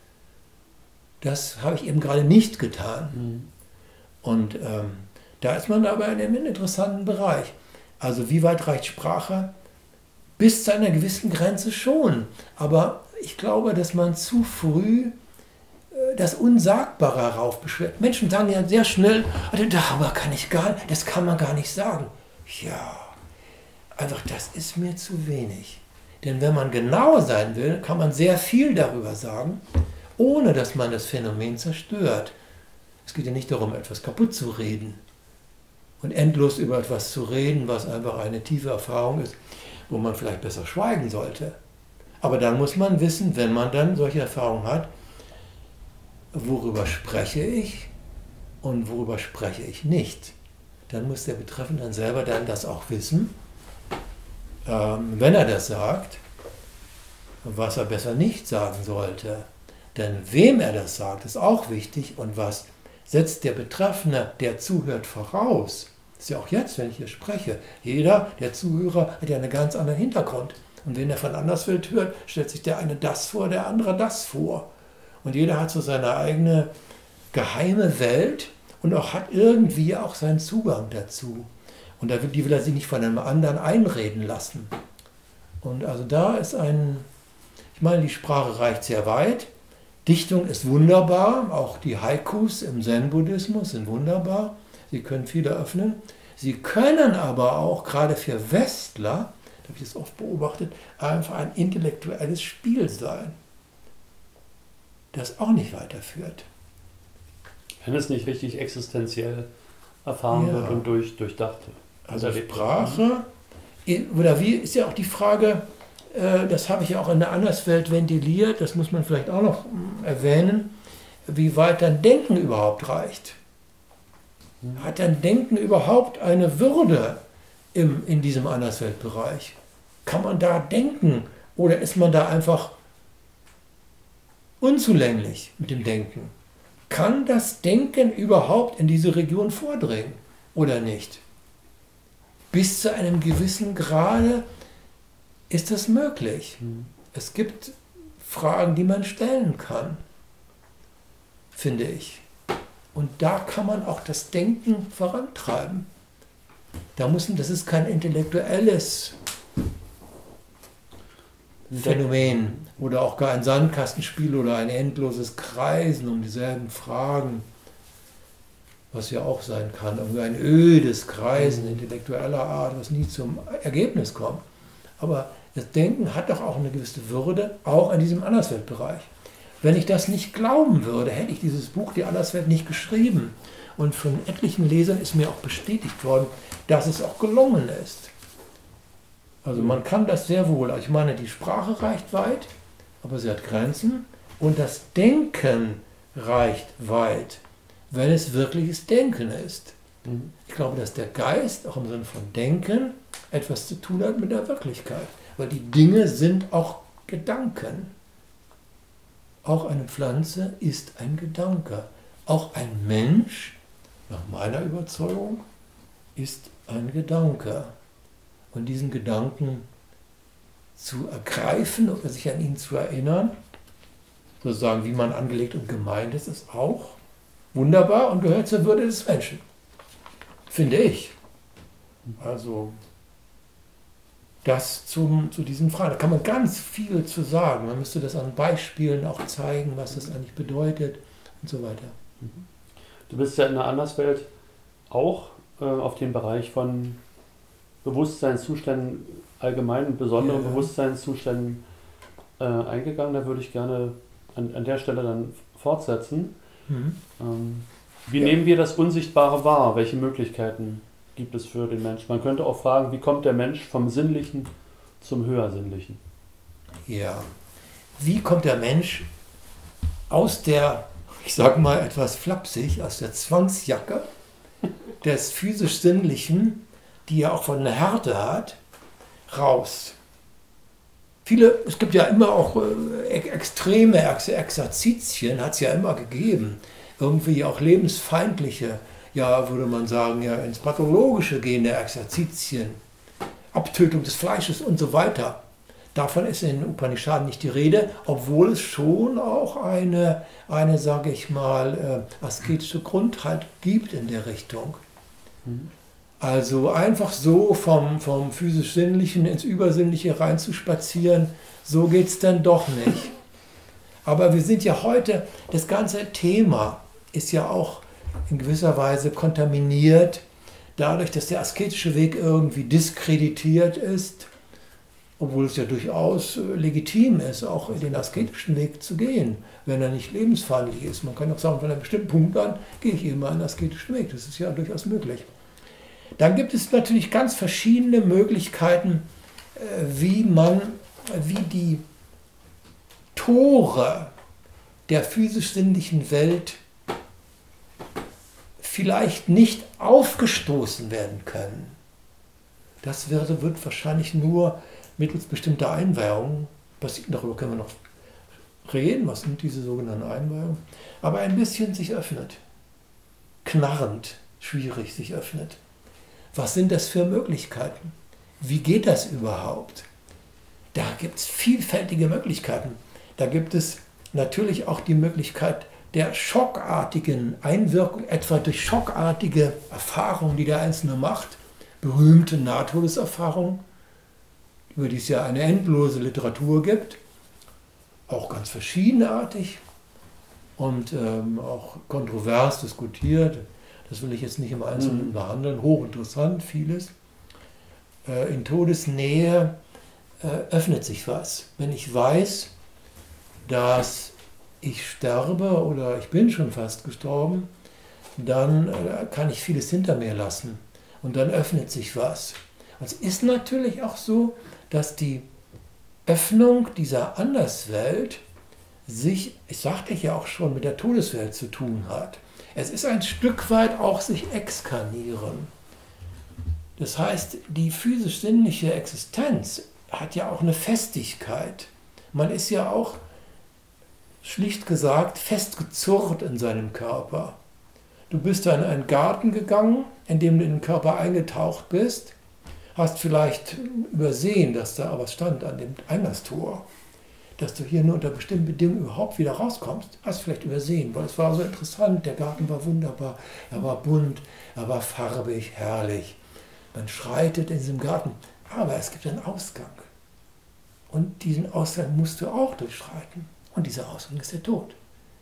S2: Das habe ich eben gerade nicht getan. Und da ist man aber in einem interessanten Bereich. Also wie weit reicht Sprache? Bis zu einer gewissen Grenze schon. Aber ich glaube, dass man zu früh das Unsagbare heraufbeschwört. Menschen sagen ja sehr schnell, darüber das kann man gar nicht sagen. Ja, einfach das ist mir zu wenig. Denn wenn man genau sein will, kann man sehr viel darüber sagen, ohne dass man das Phänomen zerstört. Es geht ja nicht darum, etwas kaputt zu reden und endlos über etwas zu reden, was einfach eine tiefe Erfahrung ist, wo man vielleicht besser schweigen sollte. Aber dann muss man wissen, wenn man dann solche Erfahrungen hat, worüber spreche ich und worüber spreche ich nicht. Dann muss der Betreffende dann selber dann das auch wissen, wenn er das sagt, was er besser nicht sagen sollte. Denn wem er das sagt, ist auch wichtig, und was setzt der Betreffende, der zuhört, voraus. Das ist ja auch jetzt, wenn ich hier spreche. Jeder, der Zuhörer, hat ja einen ganz anderen Hintergrund. Und wenn er von Anderswelt hört, stellt sich der eine das vor, der andere das vor. Und jeder hat so seine eigene geheime Welt und hat irgendwie auch seinen Zugang dazu. Und die will er sich nicht von einem anderen einreden lassen. Und also da ist ich meine, die Sprache reicht sehr weit. Dichtung ist wunderbar, auch die Haikus im Zen-Buddhismus sind wunderbar. Sie können viel eröffnen. Sie können aber auch, gerade für Westler, da habe ich das oft beobachtet, einfach ein intellektuelles Spiel sein, das auch nicht weiterführt.
S1: Wenn es nicht richtig existenziell erfahren wird und durchdacht.
S2: Also Sprache, oder wie ist ja auch die Frage, das habe ich ja auch in der Anderswelt ventiliert, das muss man vielleicht auch noch erwähnen, wie weit dann Denken überhaupt reicht. Hat dann Denken überhaupt eine Würde in diesem Andersweltbereich? Kann man da denken oder ist man da einfach unzulänglich mit dem Denken? Kann das Denken überhaupt in diese Region vordringen oder nicht? Bis zu einem gewissen Grade ist das möglich. Es gibt Fragen, die man stellen kann, finde ich. Und da kann man auch das Denken vorantreiben. Das ist kein intellektuelles Phänomen oder auch gar ein Sandkastenspiel oder ein endloses Kreisen um dieselben Fragen, was ja auch sein kann, irgendwie ein ödes Kreisen intellektueller Art, was nie zum Ergebnis kommt. Aber das Denken hat doch auch eine gewisse Würde, auch in diesem Andersweltbereich. Wenn ich das nicht glauben würde, hätte ich dieses Buch Die Anderswelt nicht geschrieben. Und von etlichen Lesern ist mir auch bestätigt worden, dass es auch gelungen ist. Also man kann das sehr wohl. Ich meine, die Sprache reicht weit, aber sie hat Grenzen. Und das Denken reicht weit, wenn es wirkliches Denken ist. Ich glaube, dass der Geist, auch im Sinne von Denken, etwas zu tun hat mit der Wirklichkeit. Weil die Dinge sind auch Gedanken. Auch eine Pflanze ist ein Gedanke. Auch ein Mensch, nach meiner Überzeugung, ist ein Gedanke. Und diesen Gedanken zu ergreifen oder sich an ihn zu erinnern, sozusagen wie man angelegt und gemeint ist, ist auch wunderbar und gehört zur Würde des Menschen, finde ich. Also das zu diesen Fragen, da kann man ganz viel zu sagen. Man müsste das an Beispielen auch zeigen, was das eigentlich bedeutet und so weiter.
S1: Du bist ja in der Anderswelt auch auf den Bereich von Bewusstseinszuständen, allgemeinen besonderen Bewusstseinszuständen eingegangen. Da würde ich gerne an der Stelle dann fortsetzen. Wie nehmen wir das Unsichtbare wahr? Welche Möglichkeiten gibt es für den Menschen? Man könnte auch fragen, wie kommt der Mensch vom Sinnlichen zum Höhersinnlichen?
S2: Ja, wie kommt der Mensch aus der, ich sage mal etwas flapsig, aus der Zwangsjacke des physisch-sinnlichen, die er auch von der Härte hat, raus. Es gibt ja immer auch extreme Exerzitien, hat es ja immer gegeben, irgendwie auch lebensfeindliche, ja, würde man sagen, ja, ins Pathologische gehende Exerzitien, Abtötung des Fleisches und so weiter. Davon ist in den Upanishaden nicht die Rede, obwohl es schon auch eine sage ich mal, asketische Grundhaltung gibt in der Richtung. Also einfach so vom physisch-sinnlichen ins Übersinnliche reinzuspazieren, so geht es dann doch nicht. Aber wir sind ja heute, das ganze Thema ist ja auch in gewisser Weise kontaminiert, dadurch, dass der asketische Weg irgendwie diskreditiert ist, obwohl es ja durchaus legitim ist, auch den asketischen Weg zu gehen, wenn er nicht lebensfeindlich ist. Man kann auch sagen, von einem bestimmten Punkt an gehe ich eben einen asketischen Weg. Das ist ja durchaus möglich. Dann gibt es natürlich ganz verschiedene Möglichkeiten, wie die Tore der physisch-sinnlichen Welt vielleicht nicht aufgestoßen werden können. Das wird wahrscheinlich nur mittels bestimmter Einweihungen passieren. Darüber können wir noch reden, was sind diese sogenannten Einweihungen. Aber ein bisschen sich öffnet. Knarrend, schwierig sich öffnet. Was sind das für Möglichkeiten? Wie geht das überhaupt? Da gibt es vielfältige Möglichkeiten. Da gibt es natürlich auch die Möglichkeit der schockartigen Einwirkung, etwa durch schockartige Erfahrungen, die der Einzelne macht, berühmte Nahtodeserfahrungen, über die es ja eine endlose Literatur gibt, auch ganz verschiedenartig und auch kontrovers diskutiert. Das will ich jetzt nicht im Einzelnen behandeln, hochinteressant, vieles. In Todesnähe öffnet sich was. Wenn ich weiß, dass ich sterbe oder ich bin schon fast gestorben, dann kann ich vieles hinter mir lassen und dann öffnet sich was. Es ist natürlich auch so, dass die Öffnung dieser Anderswelt sich, ich sagte ja auch schon, mit der Todeswelt zu tun hat. Es ist ein Stück weit auch sich exkarnieren. Das heißt, die physisch-sinnliche Existenz hat ja auch eine Festigkeit. Man ist ja auch, schlicht gesagt, festgezurrt in seinem Körper. Du bist da in einen Garten gegangen, in dem du in den Körper eingetaucht bist, hast vielleicht übersehen, dass da was stand an dem Eingangstor, dass du hier nur unter bestimmten Bedingungen überhaupt wieder rauskommst. Hast vielleicht übersehen, weil es war so interessant, der Garten war wunderbar, er war bunt, er war farbig, herrlich. Man schreitet in diesem Garten, aber es gibt einen Ausgang. Und diesen Ausgang musst du auch durchschreiten. Und dieser Ausgang ist der Tod.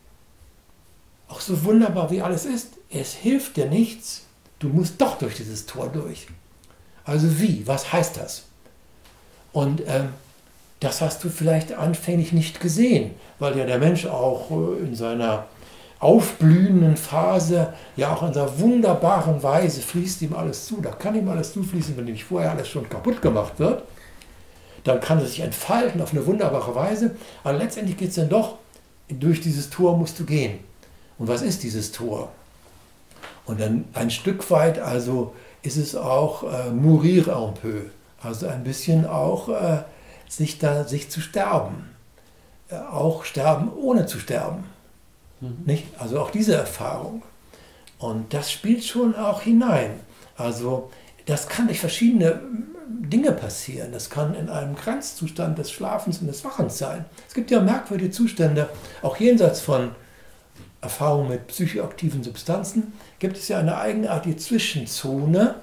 S2: Auch so wunderbar wie alles ist, es hilft dir nichts. Du musst doch durch dieses Tor durch. Also wie? Was heißt das? Und das hast du vielleicht anfänglich nicht gesehen, weil ja der Mensch auch in seiner aufblühenden Phase, ja auch in einer wunderbaren Weise fließt ihm alles zu. Da kann ihm alles zufließen, wenn nämlich vorher alles schon kaputt gemacht wird. Dann kann es sich entfalten auf eine wunderbare Weise. Aber letztendlich geht es dann doch, durch dieses Tor musst du gehen. Und was ist dieses Tor? Und dann ein Stück weit, also ist es auch mourir un peu. Also ein bisschen auch sich zu sterben. Auch sterben ohne zu sterben. Nicht? Also auch diese Erfahrung. Und das spielt schon auch hinein. Also das kann durch verschiedene Dinge passieren. Das kann in einem Grenzzustand des Schlafens und des Wachens sein. Es gibt ja merkwürdige Zustände, auch jenseits von Erfahrungen mit psychoaktiven Substanzen, gibt es ja eine eigenartige Zwischenzone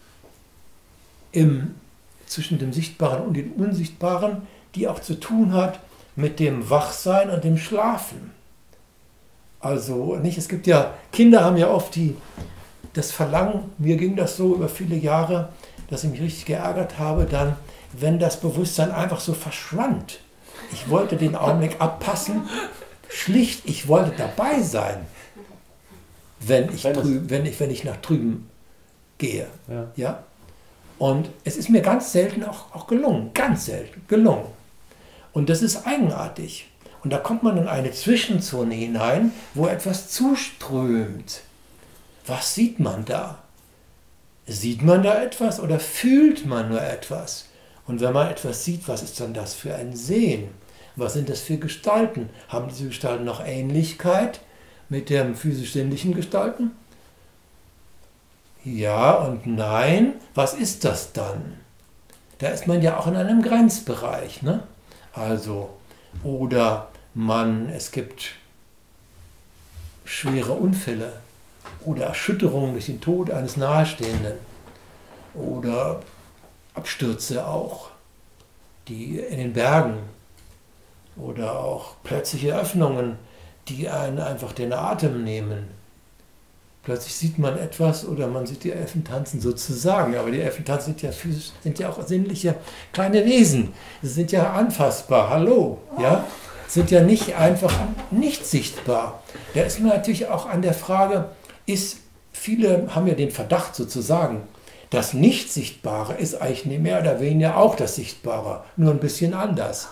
S2: zwischen dem Sichtbaren und dem Unsichtbaren, die auch zu tun hat mit dem Wachsein und dem Schlafen. Also nicht, es gibt ja, Kinder haben ja oft das Verlangen, mir ging das so über viele Jahre, dass ich mich richtig geärgert habe, dann, wenn das Bewusstsein einfach so verschwand. Ich wollte den Augenblick abpassen, schlicht, ich wollte dabei sein, wenn ich nach drüben gehe. Ja. Ja? Und es ist mir ganz selten auch gelungen, ganz selten gelungen. Und das ist eigenartig. Und da kommt man in eine Zwischenzone hinein, wo etwas zuströmt. Was sieht man da? Sieht man da etwas oder fühlt man nur etwas? Und wenn man etwas sieht, was ist dann das für ein Sehen? Was sind das für Gestalten? Haben diese Gestalten noch Ähnlichkeit mit den physisch-sinnlichen Gestalten? Ja und nein. Was ist das dann? Da ist man ja auch in einem Grenzbereich, ne? Also, oder es gibt schwere Unfälle oder Erschütterungen durch den Tod eines Nahestehenden oder Abstürze auch, die in den Bergen oder auch plötzliche Öffnungen, die einen einfach den Atem nehmen. Plötzlich sieht man etwas oder man sieht die Elfen tanzen sozusagen, aber die Elfen tanzen sind ja physisch, sind ja auch sinnliche kleine Wesen. Sie sind ja anfassbar, hallo, ja, sind ja nicht einfach nicht sichtbar. Da ist man natürlich auch an der Frage, viele haben ja den Verdacht sozusagen, das Nicht-Sichtbare ist eigentlich nicht mehr oder weniger auch das Sichtbare, nur ein bisschen anders.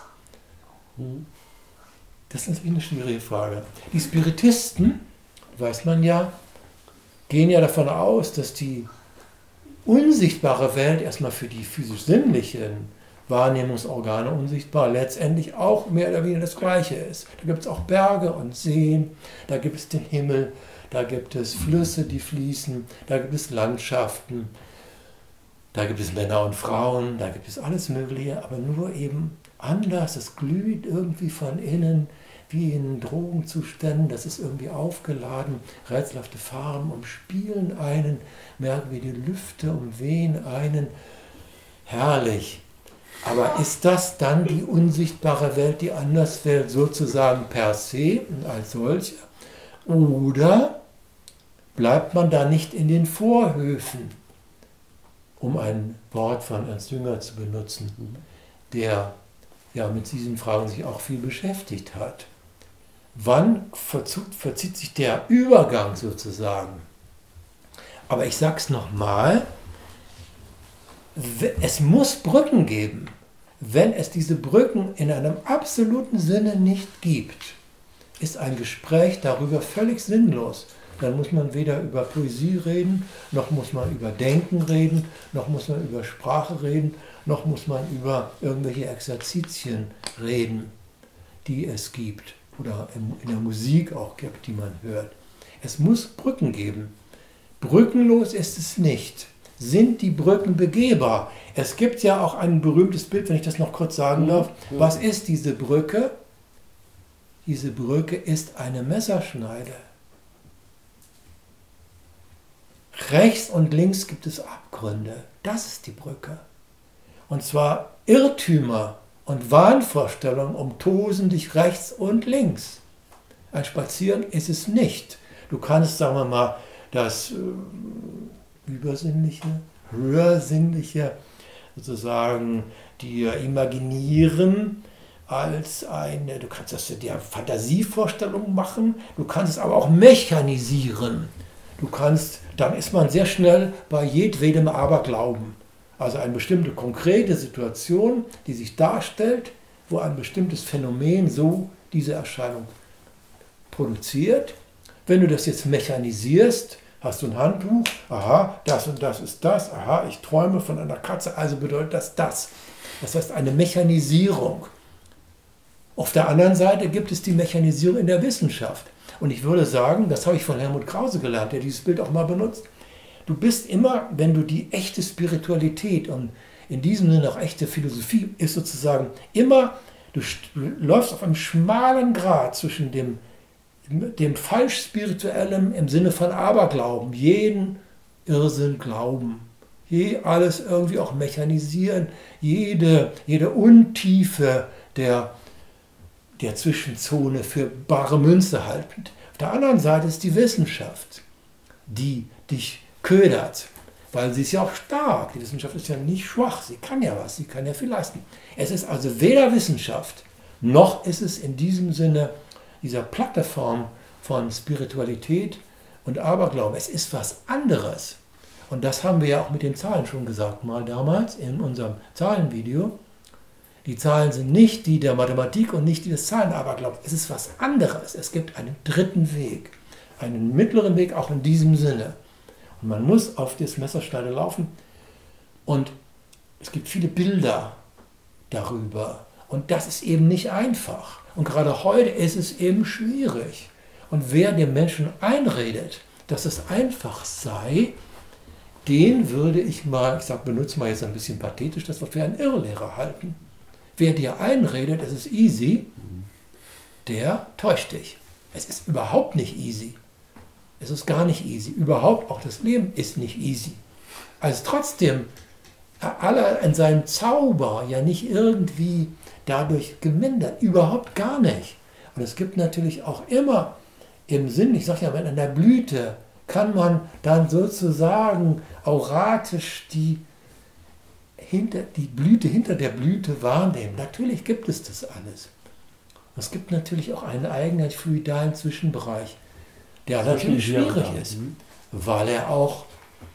S2: Das ist natürlich eine schwierige Frage. Die Spiritisten, weiß man ja, gehen ja davon aus, dass die unsichtbare Welt erstmal für die physisch-sinnlichen Wahrnehmungsorgane unsichtbar letztendlich auch mehr oder weniger das Gleiche ist. Da gibt es auch Berge und Seen, da gibt es den Himmel, da gibt es Flüsse, die fließen, da gibt es Landschaften, da gibt es Männer und Frauen, da gibt es alles Mögliche, aber nur eben anders. Es glüht irgendwie von innen, wie in Drogenzuständen, das ist irgendwie aufgeladen, rätselhafte Farben umspielen einen, merkwürdige Lüfte umwehen einen. Herrlich. Aber ist das dann die unsichtbare Welt, die Anderswelt sozusagen per se und als solche? Oder bleibt man da nicht in den Vorhöfen, um ein Wort von Ernst Jünger zu benutzen, der ja mit diesen Fragen sich auch viel beschäftigt hat? Wann verzieht sich der Übergang sozusagen? Aber ich sage es nochmal, es muss Brücken geben. Wenn es diese Brücken in einem absoluten Sinne nicht gibt, ist ein Gespräch darüber völlig sinnlos. Dann muss man weder über Poesie reden, noch muss man über Denken reden, noch muss man über Sprache reden, noch muss man über irgendwelche Exerzitien reden, die es gibt oder in der Musik auch gibt, die man hört. Es muss Brücken geben. Brückenlos ist es nicht. Sind die Brücken begehbar? Es gibt ja auch ein berühmtes Bild, wenn ich das noch kurz sagen darf. Was ist diese Brücke? Diese Brücke ist eine Messerschneide. Rechts und links gibt es Abgründe. Das ist die Brücke. Und zwar Irrtümer und Wahnvorstellungen umtosen dich rechts und links. Ein Spazieren ist es nicht. Du kannst, sagen wir mal, das Übersinnliche, Höhersinnliche sozusagen dir imaginieren als du kannst das dir Fantasievorstellungen machen, du kannst es aber auch mechanisieren. Dann ist man sehr schnell bei jedwedem Aberglauben. Also eine bestimmte konkrete Situation, die sich darstellt, wo ein bestimmtes Phänomen so diese Erscheinung produziert. Wenn du das jetzt mechanisierst, hast du ein Handtuch, aha, das und das ist das, aha, ich träume von einer Katze, also bedeutet das das. Das heißt eine Mechanisierung. Auf der anderen Seite gibt es die Mechanisierung in der Wissenschaft. Und ich würde sagen, das habe ich von Helmut Krause gelernt, der dieses Bild auch mal benutzt, du bist immer, wenn du die echte Spiritualität und in diesem Sinne auch echte Philosophie ist sozusagen immer, du läufst auf einem schmalen Grat zwischen dem falsch Spirituellen im Sinne von Aberglauben, jeden Irrsinn glauben, alles irgendwie auch mechanisieren, jede Untiefe der Zwischenzone für bare Münze haltend. Auf der anderen Seite ist die Wissenschaft, die dich ködert, weil sie ist ja auch stark. Die Wissenschaft ist ja nicht schwach, sie kann ja was, sie kann ja viel leisten. Es ist also weder Wissenschaft, noch ist es in diesem Sinne dieser Plattform von Spiritualität und Aberglauben. Es ist was anderes. Und das haben wir ja auch mit den Zahlen schon gesagt, mal damals in unserem Zahlenvideo. Die Zahlen sind nicht die der Mathematik und nicht die des Zahlenaberglaubens. Es ist was anderes. Es gibt einen dritten Weg, einen mittleren Weg auch in diesem Sinne. Und man muss auf das Messerschneide laufen. Und es gibt viele Bilder darüber. Und das ist eben nicht einfach. Und gerade heute ist es eben schwierig. Und wer dem Menschen einredet, dass es einfach sei, den würde ich mal, benutze mal jetzt ein bisschen pathetisch das Wort, für einen Irrlehrer halten. Wer dir einredet, es ist easy, der täuscht dich. Es ist überhaupt nicht easy. Es ist gar nicht easy. Überhaupt auch das Leben ist nicht easy. Also trotzdem, aller in seinem Zauber ja nicht irgendwie dadurch gemindert. Überhaupt gar nicht. Und es gibt natürlich auch immer im Sinn, ich sage ja, in einer Blüte kann man dann sozusagen auratisch die Blüte hinter der Blüte wahrnehmen. Natürlich gibt es das alles. Es gibt natürlich auch einen eigenen fluidalen Zwischenbereich, der natürlich schwierig ist, weil er auch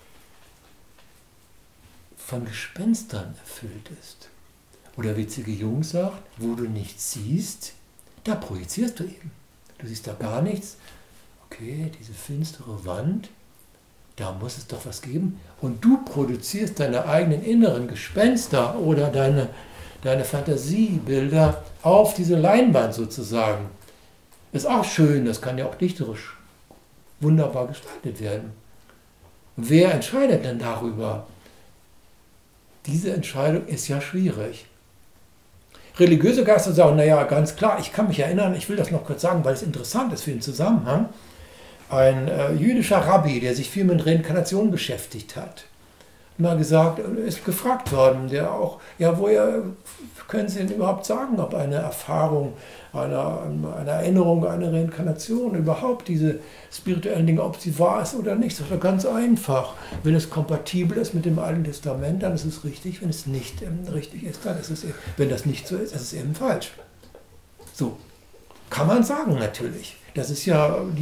S2: von Gespenstern erfüllt ist. Oder wie C.G. Jung sagt, wo du nichts siehst, da projizierst du eben. Du siehst da gar nichts. Okay, diese finstere Wand, da muss es doch was geben. Und du produzierst deine eigenen inneren Gespenster oder deine Fantasiebilder auf diese Leinwand sozusagen. Ist auch schön, das kann ja auch dichterisch wunderbar gestaltet werden. Wer entscheidet denn darüber? Diese Entscheidung ist ja schwierig. Religiöse Geister sagen, naja, ganz klar, ich kann mich erinnern, ich will das noch kurz sagen, weil es interessant ist für den Zusammenhang. Ein jüdischer Rabbi, der sich viel mit Reinkarnation beschäftigt hat, mal gesagt, ist gefragt worden, der auch, ja, woher können Sie denn überhaupt sagen, ob eine Erfahrung, eine Erinnerung, eine Reinkarnation, überhaupt diese spirituellen Dinge, ob sie wahr ist oder nicht? Das ist ganz einfach. Wenn es kompatibel ist mit dem Alten Testament, dann ist es richtig. Wenn es nicht richtig ist, dann ist es, wenn das nicht so ist, ist es eben falsch. So, kann man sagen natürlich. Das ist ja die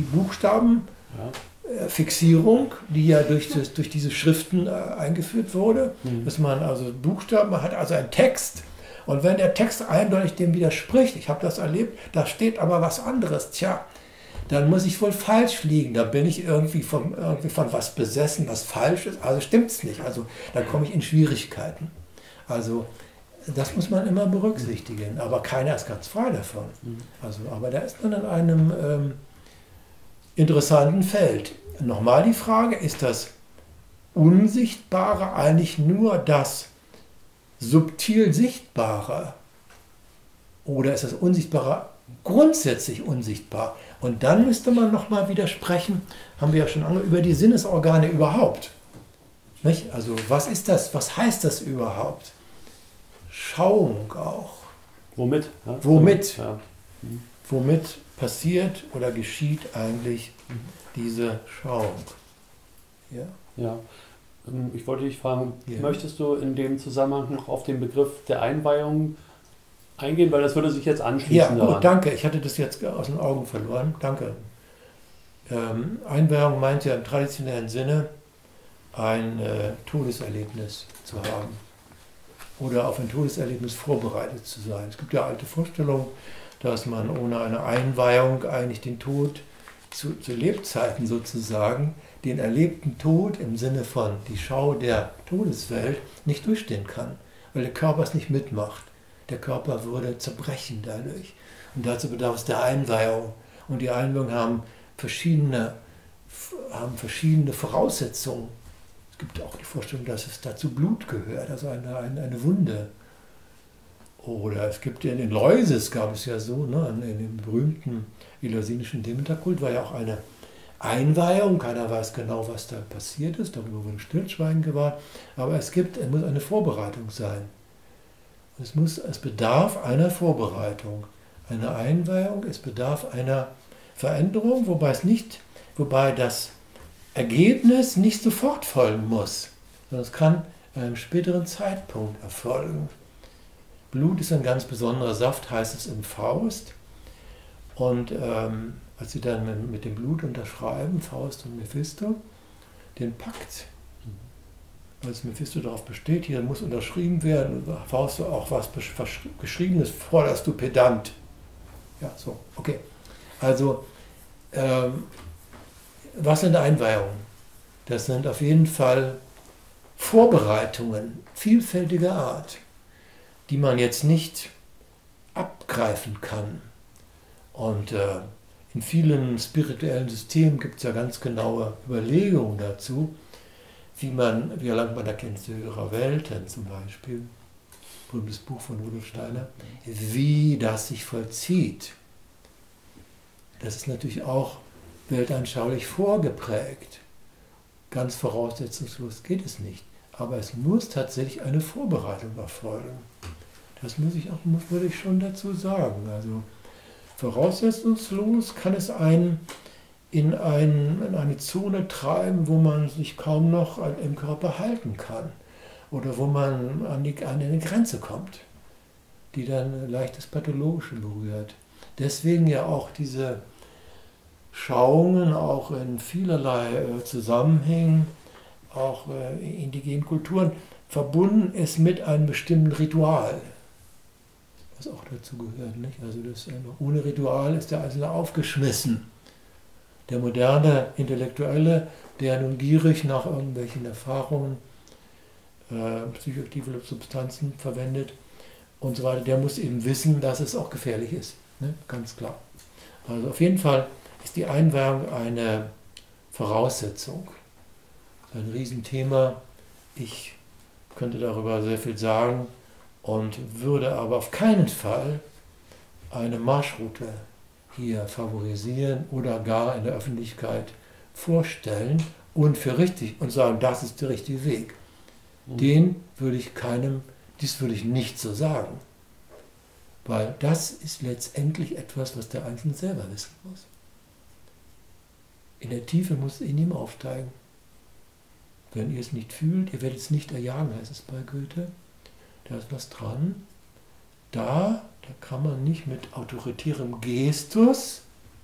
S2: Buchstabenfixierung, die ja durch diese Schriften eingeführt wurde. Dass man also Buchstaben, man hat also einen Text. Und wenn der Text eindeutig dem widerspricht, ich habe das erlebt, da steht aber was anderes, tja, dann muss ich wohl falsch liegen. Da bin ich irgendwie von was besessen, was falsch ist. Also stimmt es nicht. Also da komme ich in Schwierigkeiten. Also das muss man immer berücksichtigen. Aber keiner ist ganz frei davon. Also, aber da ist man in einem interessanten Feld. Nochmal die Frage, ist das Unsichtbare eigentlich nur das subtil Sichtbare? Oder ist das Unsichtbare grundsätzlich unsichtbar? Und dann müsste man nochmal widersprechen, haben wir ja schon über die Sinnesorgane überhaupt. Nicht? Also was ist das? Was heißt das überhaupt? Schauung auch.
S1: Womit? Ja?
S2: Womit?
S1: Ja.
S2: Womit passiert oder geschieht eigentlich diese Schauung? Ja.
S1: Ja. Ich wollte dich fragen, möchtest du in dem Zusammenhang noch auf den Begriff der Einweihung eingehen, weil das würde sich jetzt anschließen.
S2: Ja, gut, danke. Ich hatte das jetzt aus den Augen verloren. Danke. Einweihung meint ja im traditionellen Sinne ein Todeserlebnis zu haben oder auf ein Todeserlebnis vorbereitet zu sein. Es gibt ja alte Vorstellungen, dass man ohne eine Einweihung eigentlich den Tod zu Lebzeiten sozusagen, den erlebten Tod im Sinne von die Schau der Todeswelt nicht durchstehen kann, weil der Körper es nicht mitmacht. Der Körper würde zerbrechen dadurch. Und dazu bedarf es der Einweihung. Und die Einweihungen haben verschiedene Voraussetzungen. Es gibt auch die Vorstellung, dass es dazu Blut gehört, also eine Wunde. Oder es gibt ja in den Leusis, gab es ja so, ne, in dem berühmten eleusinischen Demeterkult war ja auch eine Einweihung. Keiner weiß genau, was da passiert ist. Darüber wurde Stillschweigen gewahrt. Aber es muss eine Vorbereitung sein. Es bedarf einer Vorbereitung, einer Einweihung, es bedarf einer Veränderung, wobei das Ergebnis nicht sofort folgen muss, sondern es kann an einem späteren Zeitpunkt erfolgen. Blut ist ein ganz besonderer Saft, heißt es im Faust. Und als sie dann mit dem Blut unterschreiben, Faust und Mephisto, den Pakt, als Mephisto darauf besteht, hier muss unterschrieben werden, brauchst du auch was Geschriebenes, forderst du Pedant. Ja, so, okay. Also, was sind Einweihungen? Das sind auf jeden Fall Vorbereitungen vielfältiger Art, die man jetzt nicht abgreifen kann. Und in vielen spirituellen Systemen gibt es ja ganz genaue Überlegungen dazu, wie erlangt man Erkenntnis höherer Welten zum Beispiel, berühmtes Buch von Rudolf Steiner, wie das sich vollzieht. Das ist natürlich auch weltanschaulich vorgeprägt. Ganz voraussetzungslos geht es nicht. Aber es muss tatsächlich eine Vorbereitung erfolgen. Das würde ich schon dazu sagen. Also voraussetzungslos kann es einen in eine Zone treiben, wo man sich kaum noch im Körper halten kann. Oder wo man an eine Grenze kommt, die dann ein leichtes Pathologische berührt. Deswegen ja auch diese Schauungen auch in vielerlei Zusammenhängen, auch in indigenen Kulturen, verbunden ist mit einem bestimmten Ritual, was auch dazu gehört. Nicht? Also ohne Ritual ist der Einzelne aufgeschmissen. Der moderne Intellektuelle, der nun gierig nach irgendwelchen Erfahrungen psychoaktive Substanzen verwendet und so weiter, der muss eben wissen, dass es auch gefährlich ist. Ne? Ganz klar. Also auf jeden Fall ist die Einweihung eine Voraussetzung. Ein Riesenthema. Ich könnte darüber sehr viel sagen und würde aber auf keinen Fall eine Marschroute hier favorisieren oder gar in der Öffentlichkeit vorstellen und für richtig und sagen, das ist der richtige Weg. Dies würde ich nicht so sagen. Weil das ist letztendlich etwas, was der Einzelne selber wissen muss. In der Tiefe muss es in ihm aufsteigen. Wenn ihr es nicht fühlt, ihr werdet es nicht erjagen, heißt es bei Goethe. Da ist was dran. Da kann man nicht mit autoritärem Gestus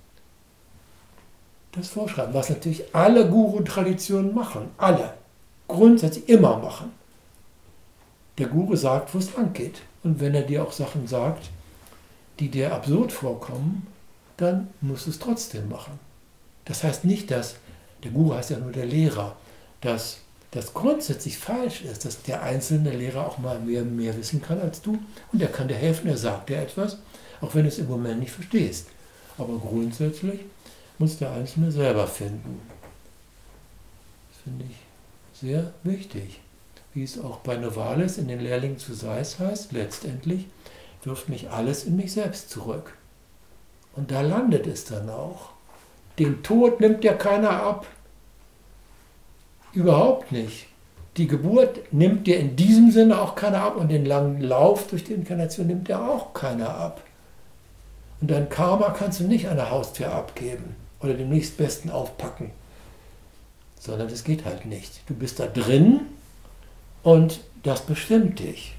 S2: das vorschreiben, was natürlich alle Guru-Traditionen machen, alle, grundsätzlich immer machen. Der Guru sagt, wo es lang geht. Und wenn er dir auch Sachen sagt, die dir absurd vorkommen, dann musst du es trotzdem machen. Das heißt nicht, dass, der Guru heißt ja nur der Lehrer, dass das grundsätzlich falsch ist, dass der einzelne Lehrer auch mal mehr wissen kann als du und er kann dir helfen, er sagt dir etwas, auch wenn du es im Moment nicht verstehst. Aber grundsätzlich muss der Einzelne selber finden. Das finde ich sehr wichtig. Wie es auch bei Novalis in den Lehrlingen zu Sais heißt, letztendlich wirft mich alles in mich selbst zurück. Und da landet es dann auch. Den Tod nimmt dir keiner ab. Überhaupt nicht. Die Geburt nimmt dir in diesem Sinne auch keiner ab und den langen Lauf durch die Inkarnation nimmt dir auch keiner ab. Und dein Karma kannst du nicht an der Haustür abgeben oder dem nächstbesten aufpacken, sondern das geht halt nicht. Du bist da drin und das bestimmt dich.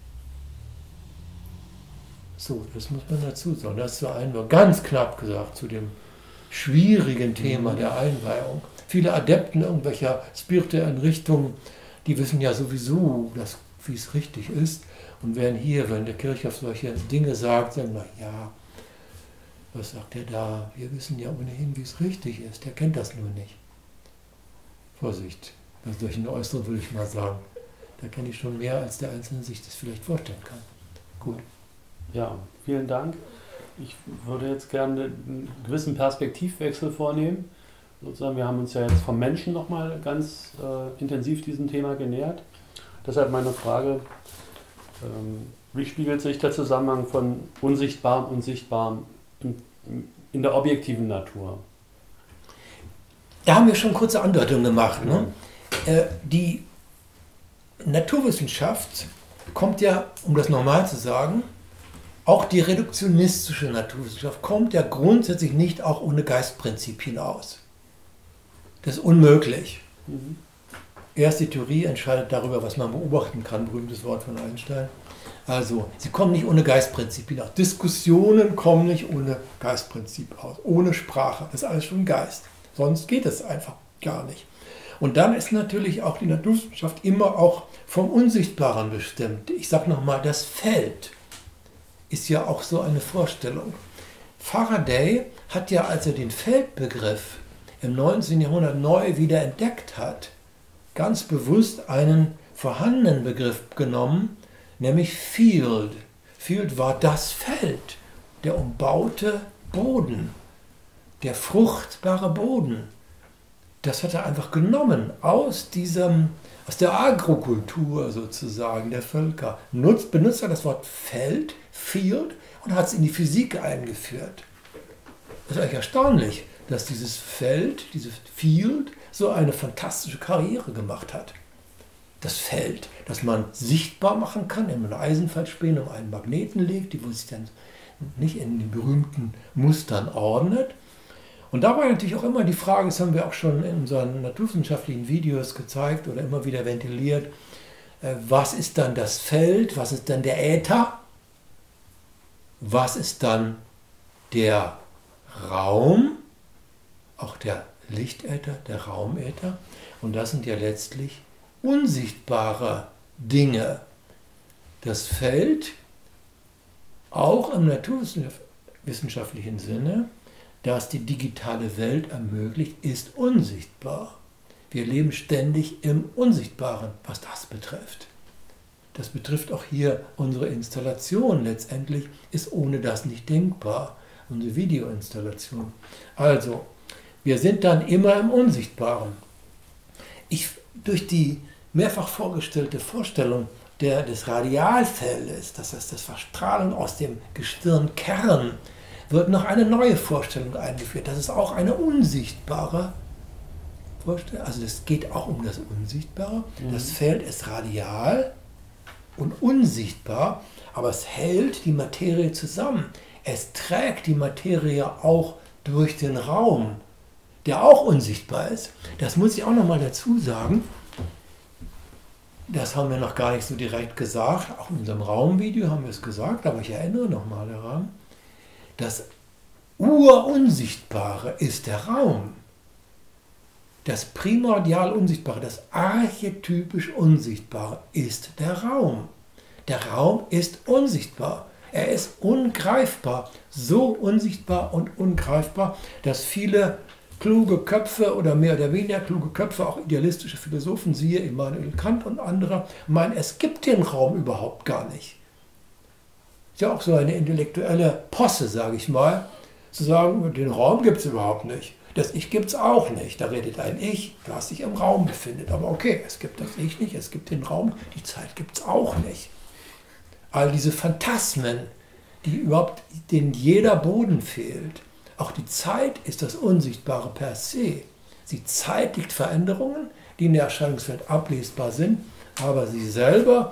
S2: So, das muss man dazu sagen. Das war nur ganz knapp gesagt zu dem schwierigen Thema der Einweihung. Viele Adepten irgendwelcher spirituellen Richtungen, die wissen ja sowieso, wie es richtig ist. Und werden hier, wenn der Kirchhoff solche Dinge sagt, sagen, na ja, was sagt er da? Wir wissen ja ohnehin, wie es richtig ist. Der kennt das nur nicht. Vorsicht, bei solchen Äußerungen würde ich mal sagen. Da kenne ich schon mehr, als der Einzelne sich das vielleicht vorstellen kann. Gut.
S1: Ja, vielen Dank. Ich würde jetzt gerne einen gewissen Perspektivwechsel vornehmen. Sozusagen, wir haben uns ja jetzt vom Menschen nochmal ganz intensiv diesem Thema genähert. Deshalb meine Frage, wie spiegelt sich der Zusammenhang von Unsichtbarem und Sichtbarem in der objektiven Natur?
S2: Da haben wir schon kurze Andeutungen gemacht. Ne? Die Naturwissenschaft kommt ja, um das normal zu sagen, auch die reduktionistische Naturwissenschaft kommt ja grundsätzlich nicht auch ohne Geistprinzipien aus. Das ist unmöglich. Erst die Theorie entscheidet darüber, was man beobachten kann, berühmtes Wort von Einstein. Also, sie kommen nicht ohne Geistprinzipien aus. Diskussionen kommen nicht ohne Geistprinzip aus, ohne Sprache. Das ist alles schon Geist. Sonst geht es einfach gar nicht. Und dann ist natürlich auch die Naturwissenschaft immer auch vom Unsichtbaren bestimmt. Ich sage nochmal, das Feld ist ja auch so eine Vorstellung. Faraday hat ja, als er den Feldbegriff im 19. Jahrhundert neu wieder entdeckt hat, ganz bewusst einen vorhandenen Begriff genommen, nämlich Field. Field war das Feld, der umbaute Boden, der fruchtbare Boden. Das hat er einfach genommen aus der Agrokultur sozusagen der Völker. Benutzt er das Wort Feld, Field, und hat es in die Physik eingeführt. Das ist eigentlich erstaunlich, dass dieses Feld, dieses Field, so eine fantastische Karriere gemacht hat. Das Feld, das man sichtbar machen kann, in eine Eisenfeldspäne um einen Magneten legt, wo sich dann nicht in den berühmten Mustern ordnet. Und dabei natürlich auch immer die Frage, das haben wir auch schon in unseren naturwissenschaftlichen Videos gezeigt oder immer wieder ventiliert, was ist dann das Feld, was ist dann der Äther, was ist dann der Raum, auch der Lichtäther, der Raumäther, und das sind ja letztlich unsichtbare Dinge. Das Feld, auch im naturwissenschaftlichen Sinne, das die digitale Welt ermöglicht, ist unsichtbar. Wir leben ständig im Unsichtbaren, was das betrifft. Das betrifft auch hier unsere Installation. Letztendlich ist ohne das nicht denkbar, unsere Videoinstallation. Also, wir sind dann immer im Unsichtbaren. Durch die mehrfach vorgestellte Vorstellung des Radialfeldes, das heißt das Verstrahlen aus dem Gestirnkern, wird noch eine neue Vorstellung eingeführt. Das ist auch eine unsichtbare Vorstellung. Also es geht auch um das Unsichtbare. Das Feld ist radial und unsichtbar, aber es hält die Materie zusammen. Es trägt die Materie auch durch den Raum, der auch unsichtbar ist. Das muss ich auch noch mal dazu sagen. Das haben wir noch gar nicht so direkt gesagt. Auch in unserem Raumvideo haben wir es gesagt, aber ich erinnere noch mal daran. Das Urunsichtbare ist der Raum. Das primordial Unsichtbare, das archetypisch Unsichtbare ist der Raum. Der Raum ist unsichtbar. Er ist ungreifbar. So unsichtbar und ungreifbar, dass viele kluge Köpfe oder mehr oder weniger kluge Köpfe, auch idealistische Philosophen, siehe Immanuel Kant und andere, meinen, es gibt den Raum überhaupt gar nicht. Ist ja auch so eine intellektuelle Posse, sage ich mal, zu sagen, den Raum gibt es überhaupt nicht. Das Ich gibt es auch nicht. Da redet ein Ich, das sich im Raum befindet. Aber okay, es gibt das Ich nicht, es gibt den Raum, die Zeit gibt es auch nicht. All diese Phantasmen, denen jeder Boden fehlt. Auch die Zeit ist das Unsichtbare per se. Sie zeitigt Veränderungen, die in der Erscheinungswelt ablesbar sind, aber sie selber,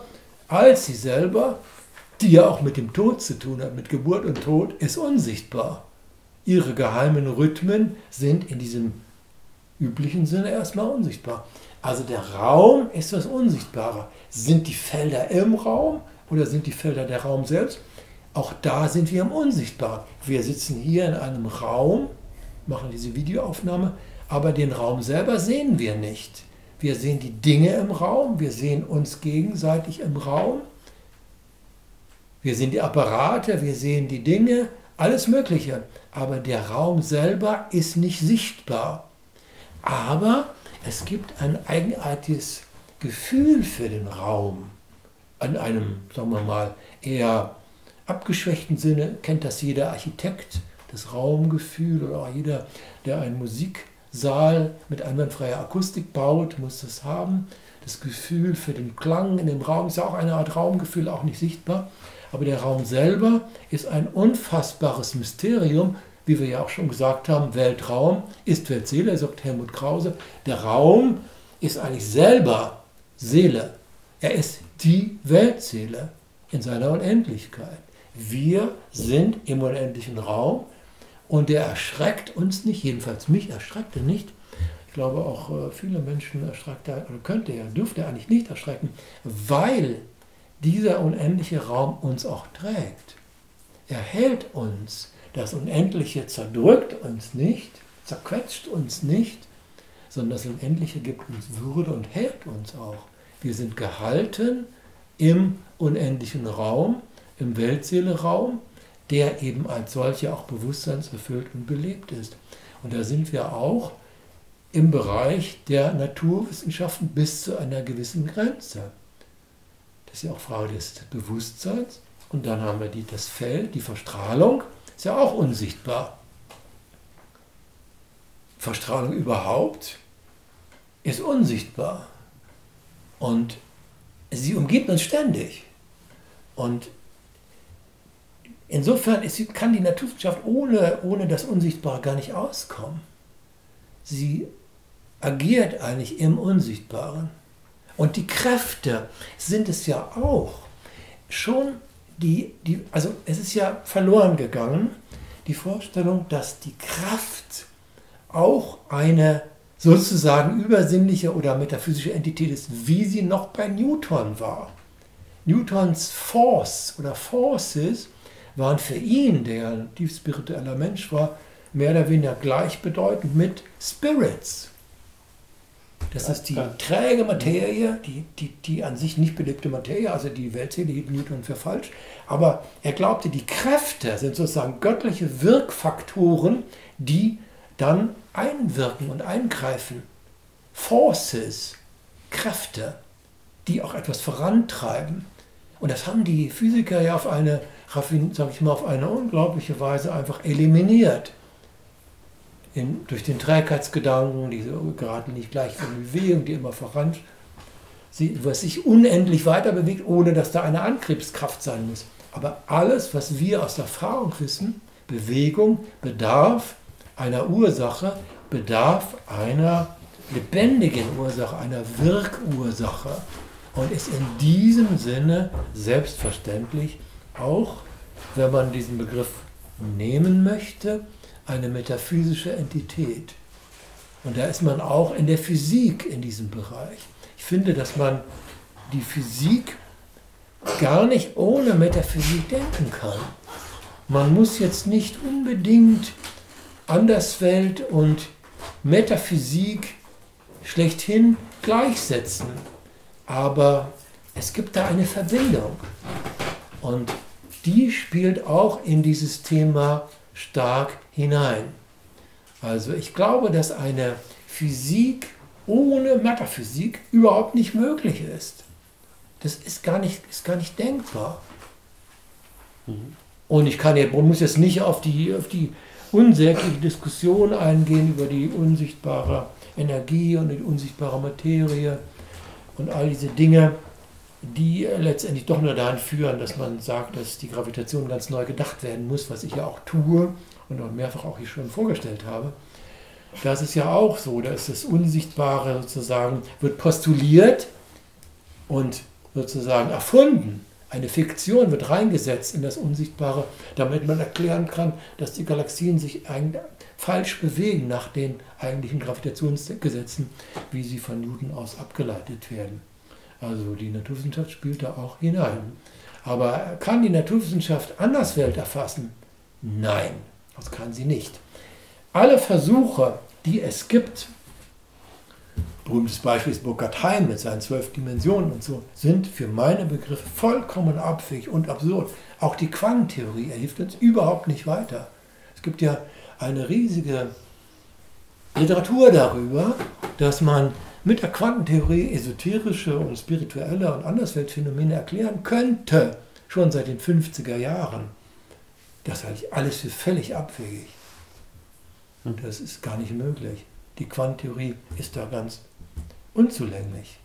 S2: die ja auch mit dem Tod zu tun hat, mit Geburt und Tod, ist unsichtbar. Ihre geheimen Rhythmen sind in diesem üblichen Sinne erstmal unsichtbar. Also der Raum ist das Unsichtbare. Sind die Felder im Raum oder sind die Felder der Raum selbst? Auch da sind wir im Unsichtbaren. Wir sitzen hier in einem Raum, machen diese Videoaufnahme, aber den Raum selber sehen wir nicht. Wir sehen die Dinge im Raum, wir sehen uns gegenseitig im Raum, wir sehen die Apparate, wir sehen die Dinge, alles Mögliche. Aber der Raum selber ist nicht sichtbar. Aber es gibt ein eigenartiges Gefühl für den Raum. An einem, sagen wir mal, eher abgeschwächten Sinne kennt das jeder Architekt, das Raumgefühl, oder auch jeder, der einen Musiksaal mit einwandfreier Akustik baut, muss das haben. Das Gefühl für den Klang in dem Raum ist ja auch eine Art Raumgefühl, auch nicht sichtbar. Aber der Raum selber ist ein unfassbares Mysterium, wie wir ja auch schon gesagt haben, Weltraum ist Weltseele, sagt Helmut Krause. Der Raum ist eigentlich selber Seele. Er ist die Weltseele in seiner Unendlichkeit. Wir sind im unendlichen Raum und der erschreckt uns nicht, jedenfalls mich erschreckt er nicht. Ich glaube auch viele Menschen erschreckt er, oder dürfte er eigentlich nicht erschrecken, weil dieser unendliche Raum uns auch trägt. Er hält uns. Das Unendliche zerdrückt uns nicht, zerquetscht uns nicht, sondern das Unendliche gibt uns Würde und hält uns auch. Wir sind gehalten im unendlichen Raum, im Weltseele-Raum, der eben als solcher auch bewusstseinserfüllt und belebt ist. Und da sind wir auch im Bereich der Naturwissenschaften bis zu einer gewissen Grenze. Das ist ja auch Frage des Bewusstseins. Und dann haben wir das Feld, die Verstrahlung, ist ja auch unsichtbar. Verstrahlung überhaupt ist unsichtbar. Und sie umgibt uns ständig. Und insofern kann die Naturwissenschaft ohne das Unsichtbare gar nicht auskommen. Sie agiert eigentlich im Unsichtbaren. Und die Kräfte sind es ja auch. Schon also es ist ja verloren gegangen, die Vorstellung, dass die Kraft auch eine sozusagen übersinnliche oder metaphysische Entität ist, wie sie noch bei Newton war. Newtons Force oder Forces waren für ihn, der ein tief spiritueller Mensch war, mehr oder weniger gleichbedeutend mit Spirits. Das ist die träge Materie, die an sich nicht belebte Materie, also die Weltseele hielt Newton für falsch, aber er glaubte, die Kräfte sind sozusagen göttliche Wirkfaktoren, die dann einwirken und eingreifen. Forces, Kräfte, die auch etwas vorantreiben. Und das haben die Physiker ja auf eine unglaubliche Weise einfach eliminiert. Durch den Trägheitsgedanken, diese gerade nicht gleichförmige Bewegung, die immer voran, was sich unendlich weiter bewegt, ohne dass da eine Antriebskraft sein muss. Aber alles, was wir aus Erfahrung wissen, Bewegung bedarf einer Ursache, bedarf einer lebendigen Ursache, einer Wirkursache und ist in diesem Sinne selbstverständlich auch, wenn man diesen Begriff nehmen möchte, eine metaphysische Entität. Und da ist man auch in der Physik in diesem Bereich. Ich finde, dass man die Physik gar nicht ohne Metaphysik denken kann. Man muss jetzt nicht unbedingt Anderswelt und Metaphysik schlechthin gleichsetzen, aber es gibt da eine Verbindung. Und die spielt auch in dieses Thema stark hinein. Also ich glaube, dass eine Physik ohne Metaphysik überhaupt nicht möglich ist. Das ist gar nicht denkbar. Und muss jetzt nicht auf die unsägliche Diskussion eingehen über die unsichtbare Energie und die unsichtbare Materie und all diese Dinge, die letztendlich doch nur dahin führen, dass man sagt, dass die Gravitation ganz neu gedacht werden muss, was ich ja auch tue und auch mehrfach auch hier schon vorgestellt habe. Das ist ja auch so, da ist das Unsichtbare sozusagen, wird postuliert und sozusagen erfunden. Eine Fiktion wird reingesetzt in das Unsichtbare, damit man erklären kann, dass die Galaxien sich eigentlich falsch bewegen nach den eigentlichen Gravitationsgesetzen, wie sie von Newton aus abgeleitet werden. Also die Naturwissenschaft spielt da auch hinein. Aber kann die Naturwissenschaft Anderswelt erfassen? Nein, das kann sie nicht. Alle Versuche, die es gibt, berühmtes Beispiel ist Burkhard Heim mit seinen 12 Dimensionen und so, sind für meine Begriffe vollkommen abwegig und absurd. Auch die Quantentheorie hilft uns überhaupt nicht weiter. Es gibt ja eine riesige Literatur darüber, dass man mit der Quantentheorie esoterische und spirituelle und Andersweltphänomene erklären könnte, schon seit den 50er Jahren. Das halte ich alles für völlig abwegig. Und das ist gar nicht möglich. Die Quantentheorie ist da ganz unzulänglich.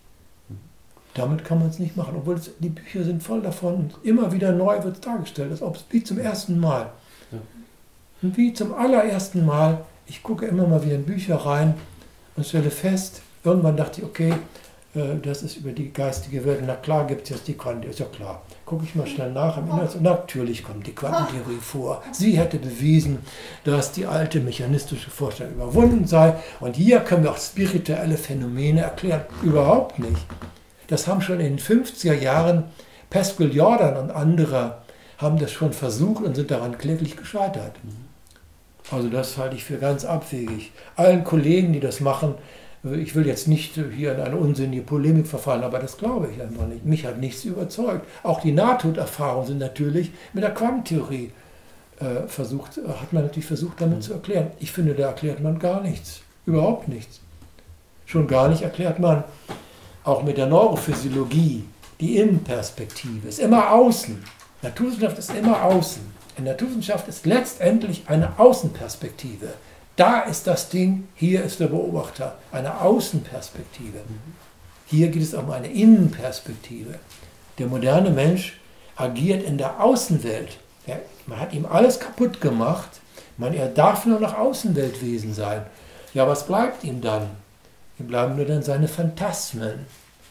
S2: Damit kann man es nicht machen, obwohl die Bücher sind voll davon und immer wieder neu wird es dargestellt, als ob es wie zum ersten Mal. Ja. Und wie zum allerersten Mal, ich gucke immer mal wieder in Bücher rein und stelle fest, irgendwann dachte ich, okay, das ist über die geistige Welt, na klar gibt es jetzt die Quantentheorie, ist ja klar. Gucke ich mal schnell nach im Inhalt und natürlich kommt die Quantentheorie vor. Sie hätte bewiesen, dass die alte mechanistische Vorstellung überwunden sei und hier können wir auch spirituelle Phänomene erklären. Überhaupt nicht. Das haben schon in den 50er Jahren Pascal Jordan und andere haben das schon versucht und sind daran kläglich gescheitert. Also das halte ich für ganz abwegig. Allen Kollegen, die das machen, Ich will jetzt nicht hier in eine unsinnige Polemik verfallen, aber das glaube ich einfach nicht. Mich hat nichts überzeugt. Auch die Nahtoderfahrungen sind natürlich mit der Quantentheorie hat man natürlich versucht, damit zu erklären. Ich finde, da erklärt man gar nichts. Überhaupt nichts. Schon gar nicht erklärt man auch mit der Neurophysiologie die Innenperspektive. Ist immer außen. Naturwissenschaft ist immer außen. In der Naturwissenschaft ist letztendlich eine Außenperspektive. Da ist das Ding, hier ist der Beobachter. Eine Außenperspektive. Hier geht es um eine Innenperspektive. Der moderne Mensch agiert in der Außenwelt. Ja, man hat ihm alles kaputt gemacht. Er darf nur noch Außenweltwesen sein. Ja, was bleibt ihm dann? Ihm bleiben nur dann seine Phantasmen.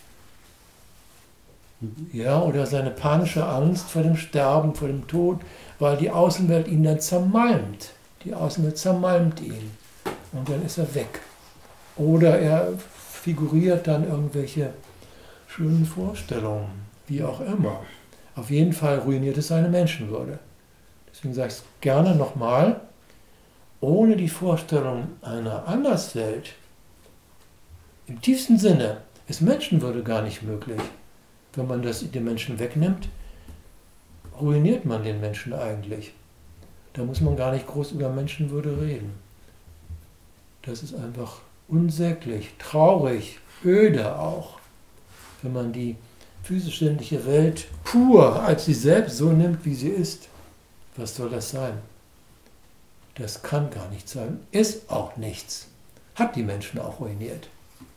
S2: Ja, oder seine panische Angst vor dem Sterben, vor dem Tod, weil die Außenwelt ihn dann zermalmt. Die Außenwelt zermalmt ihn. Und dann ist er weg. Oder er figuriert dann irgendwelche schönen Vorstellungen, wie auch immer. Auf jeden Fall ruiniert es seine Menschenwürde. Deswegen sage ich es gerne nochmal, ohne die Vorstellung einer Anderswelt, im tiefsten Sinne, ist Menschenwürde gar nicht möglich. Wenn man das den Menschen wegnimmt, ruiniert man den Menschen eigentlich. Da muss man gar nicht groß über Menschenwürde reden. Das ist einfach unsäglich, traurig, öde auch, wenn man die physisch-sinnliche Welt pur als sie selbst so nimmt, wie sie ist. Was soll das sein? Das kann gar nichts sein, ist auch nichts. Hat die Menschen auch ruiniert.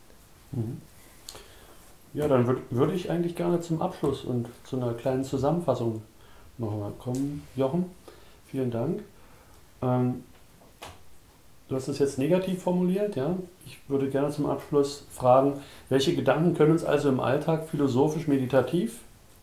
S1: Ja, dann würde ich eigentlich gerne zum Abschluss und zu einer kleinen Zusammenfassung nochmal kommen. Jochen, vielen Dank. Du hast es jetzt negativ formuliert, ja? Ich würde gerne zum Abschluss fragen, welche Gedanken können uns also im Alltag philosophisch-meditativ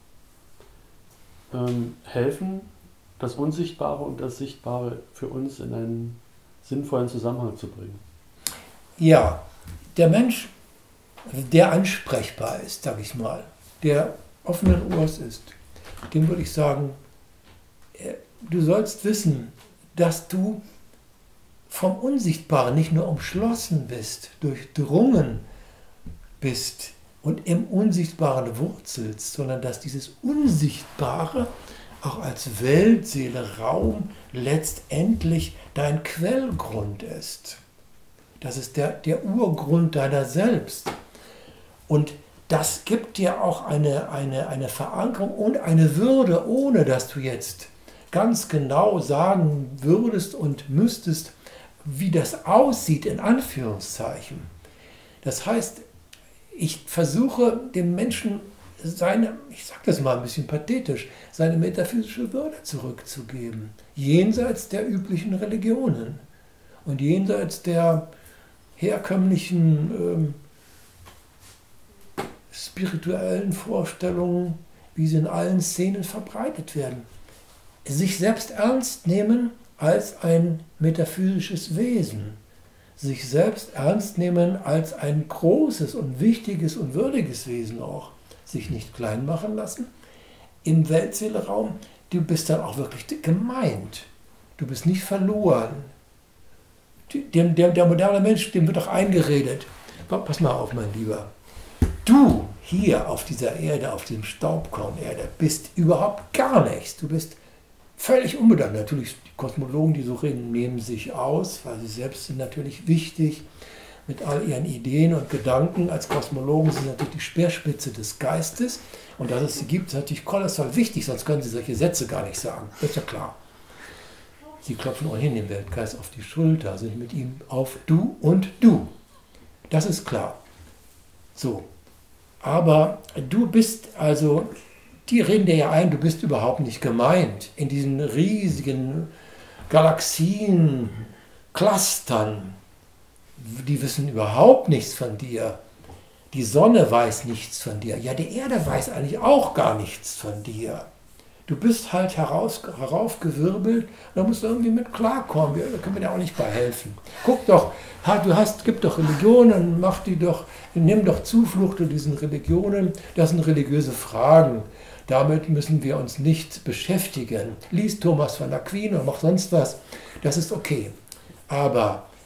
S1: helfen, das Unsichtbare und das Sichtbare für uns in einen sinnvollen Zusammenhang zu bringen?
S2: Ja, der Mensch, der ansprechbar ist, sage ich mal, der offenen Ohrs ist, dem würde ich sagen, du sollst wissen, dass du vom Unsichtbaren nicht nur umschlossen bist, durchdrungen bist und im Unsichtbaren wurzelst, sondern dass dieses Unsichtbare auch als Welt, Seele, Raum letztendlich dein Quellgrund ist. Das ist der Urgrund deiner selbst. Und das gibt dir auch eine Verankerung und eine Würde, ohne dass du jetzt ganz genau sagen würdest und müsstest, wie das aussieht, in Anführungszeichen. Das heißt, ich versuche dem Menschen ich sage das mal ein bisschen pathetisch, seine metaphysische Würde zurückzugeben. Jenseits der üblichen Religionen und jenseits der herkömmlichen spirituellen Vorstellungen, wie sie in allen Szenen verbreitet werden. Sich selbst ernst nehmen als ein metaphysisches Wesen. Sich selbst ernst nehmen als ein großes und wichtiges und würdiges Wesen auch. Sich nicht klein machen lassen. Im Weltseeleraum, du bist dann auch wirklich gemeint. Du bist nicht verloren. Der moderne Mensch, dem wird doch eingeredet. Pass mal auf, mein Lieber. Du hier auf dieser Erde, auf diesem Staubkorn Erde, bist überhaupt gar nichts. Du bist völlig unbedeutend. Natürlich, die Kosmologen, die so reden, nehmen sich aus, weil sie selbst sind natürlich wichtig mit all ihren Ideen und Gedanken. Als Kosmologen sind sie natürlich die Speerspitze des Geistes. Und dass es sie gibt, ist natürlich kolossal wichtig, sonst können sie solche Sätze gar nicht sagen. Das ist ja klar. Sie klopfen ohnehin dem Weltgeist auf die Schulter, sind mit ihm auf Du und Du. Das ist klar. So. Aber du bist also, die reden dir ja ein, du bist überhaupt nicht gemeint. In diesen riesigen Galaxien, Clustern, die wissen überhaupt nichts von dir. Die Sonne weiß nichts von dir. Ja, die Erde weiß eigentlich auch gar nichts von dir. Du bist halt heraufgewirbelt, da musst du irgendwie mit klarkommen. Da können wir dir auch nicht bei helfen. Guck doch, gibt doch Religionen, nimm doch Zuflucht zu diesen Religionen. Das sind religiöse Fragen. Damit müssen wir uns nicht beschäftigen. Lies Thomas von Aquin und mach sonst was. Das ist okay. Aber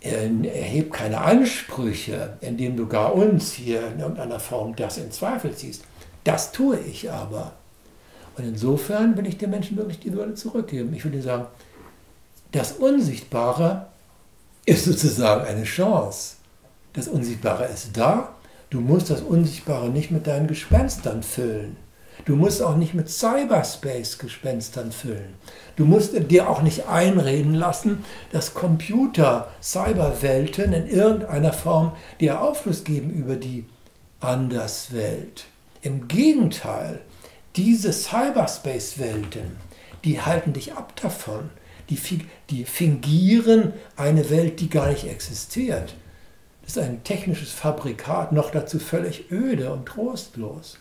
S2: erheb keine Ansprüche, indem du gar uns hier in irgendeiner Form das in Zweifel ziehst. Das tue ich aber. Und insofern will ich den Menschen wirklich die Würde zurückgeben. Ich würde sagen, das Unsichtbare ist sozusagen eine Chance. Das Unsichtbare ist da. Du musst das Unsichtbare nicht mit deinen Gespenstern füllen. Du musst auch nicht mit Cyberspace-Gespenstern füllen. Du musst dir auch nicht einreden lassen, dass Computer, Cyberwelten in irgendeiner Form dir Aufschluss geben über die Anderswelt. Im Gegenteil, diese Cyberspace-Welten, die halten dich ab davon. Die fingieren eine Welt, die gar nicht existiert. Das ist ein technisches Fabrikat, noch dazu völlig öde und trostlos.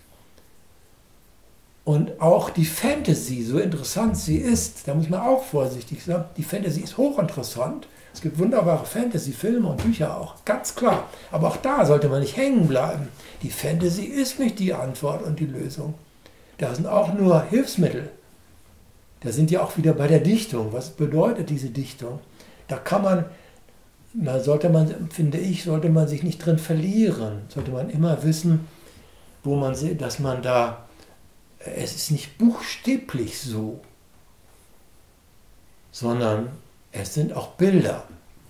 S2: Und auch die Fantasy, so interessant sie ist, da muss man auch vorsichtig sein, die Fantasy ist hochinteressant. Es gibt wunderbare Fantasy-Filme und Bücher auch, ganz klar. Aber auch da sollte man nicht hängen bleiben. Die Fantasy ist nicht die Antwort und die Lösung. Da sind auch nur Hilfsmittel. Da sind ja auch wieder bei der Dichtung. Was bedeutet diese Dichtung? Da sollte man sich nicht drin verlieren. Sollte man immer wissen, dass man da, es ist nicht buchstäblich so, sondern es sind auch Bilder.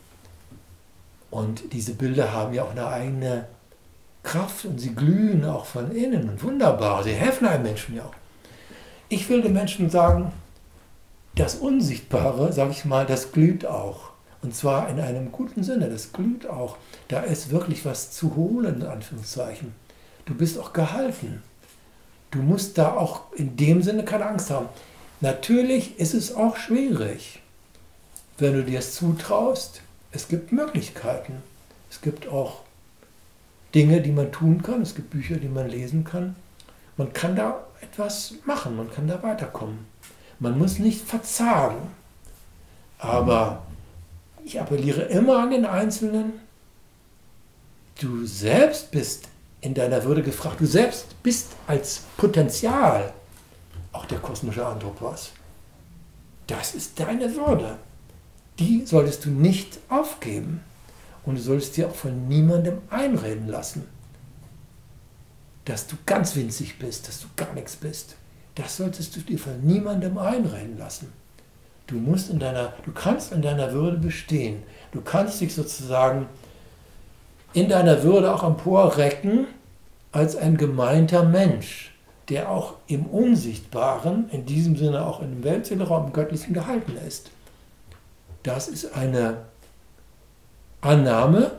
S2: Und diese Bilder haben ja auch eine eigene Kraft und sie glühen auch von innen und wunderbar. Sie helfen einem Menschen ja auch. Ich will den Menschen sagen, das Unsichtbare, sage ich mal, das glüht auch. Und zwar in einem guten Sinne, das glüht auch. Da ist wirklich was zu holen, in Anführungszeichen. Du bist auch gehalten. Du musst da auch in dem Sinne keine Angst haben. Natürlich ist es auch schwierig, wenn du dir es zutraust. Es gibt Möglichkeiten. Es gibt auch Dinge, die man tun kann. Es gibt Bücher, die man lesen kann. Man kann da etwas machen, man kann da weiterkommen. Man muss nicht verzagen. Aber ich appelliere immer an den Einzelnen, du selbst bist in deiner Würde gefragt. Du selbst bist als Potenzial auch der kosmische Anthropos. Das ist deine Würde. Die solltest du nicht aufgeben. Und du solltest dir auch von niemandem einreden lassen, dass du ganz winzig bist, dass du gar nichts bist. Das solltest du dir von niemandem einreden lassen. Du kannst in deiner Würde bestehen. Du kannst dich sozusagen in deiner Würde auch emporrecken als ein gemeinter Mensch, der auch im Unsichtbaren, in diesem Sinne auch im Weltseeleraum, im Göttlichen gehalten ist. Das ist eine Annahme,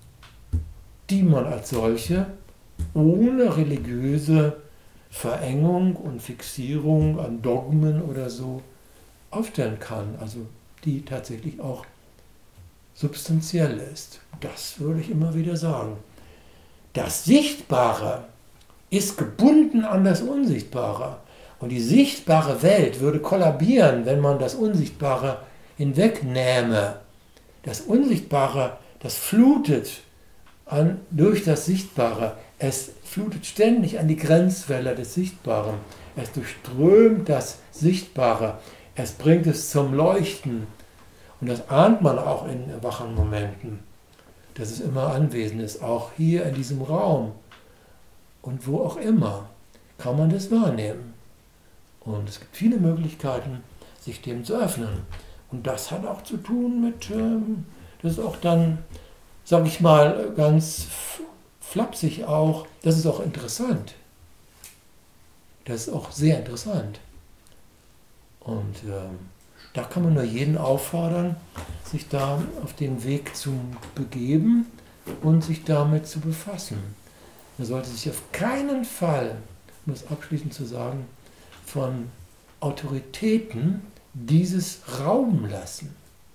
S2: die man als solche ohne religiöse Verengung und Fixierung an Dogmen oder so aufstellen kann, also die tatsächlich auch substanziell ist. Das würde ich immer wieder sagen. Das Sichtbare ist gebunden an das Unsichtbare. Und die sichtbare Welt würde kollabieren, wenn man das Unsichtbare hinwegnähme. Das Unsichtbare, das flutet durch das Sichtbare. Es flutet ständig an die Grenzwelle des Sichtbaren. Es durchströmt das Sichtbare. Es bringt es zum Leuchten. Und das ahnt man auch in wachen Momenten, dass es immer anwesend ist. Auch hier in diesem Raum und wo auch immer kann man das wahrnehmen. Und es gibt viele Möglichkeiten, sich dem zu öffnen. Und das hat auch zu tun mit, das ist auch dann, sage ich mal, ganz flapsig auch, das ist auch interessant. Das ist auch sehr interessant. Und da kann man nur jeden auffordern, sich da auf den Weg zu begeben und sich damit zu befassen. Man sollte sich auf keinen Fall, um das abschließend zu sagen, von Autoritäten dieses Raum lassen.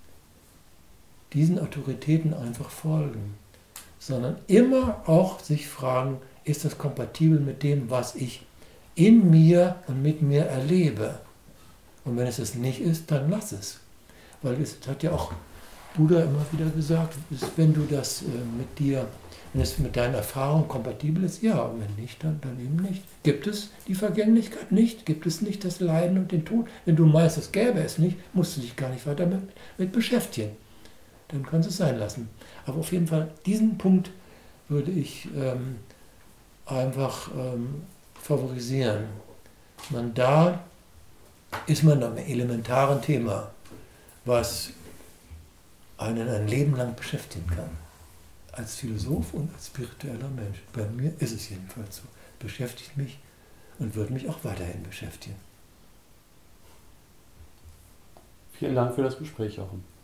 S2: Diesen Autoritäten einfach folgen. Sondern immer auch sich fragen, ist das kompatibel mit dem, was ich in mir und mit mir erlebe? Und wenn es es nicht ist, dann lass es. Weil es hat ja auch Buddha immer wieder gesagt, wenn du das mit dir, wenn es mit deinen Erfahrungen kompatibel ist, ja, und wenn nicht, dann eben nicht. Gibt es die Vergänglichkeit nicht? Gibt es nicht das Leiden und den Tod? Wenn du meinst, es gäbe es nicht, musst du dich gar nicht weiter mit beschäftigen. dann kannst du es sein lassen. Aber auf jeden Fall, diesen Punkt würde ich einfach favorisieren. Da ist man am elementaren Thema, was einen ein Leben lang beschäftigen kann. Als Philosoph und als spiritueller Mensch. Bei mir ist es jedenfalls so. Beschäftigt mich und wird mich auch weiterhin beschäftigen.
S1: Vielen Dank für das Gespräch, Jochen.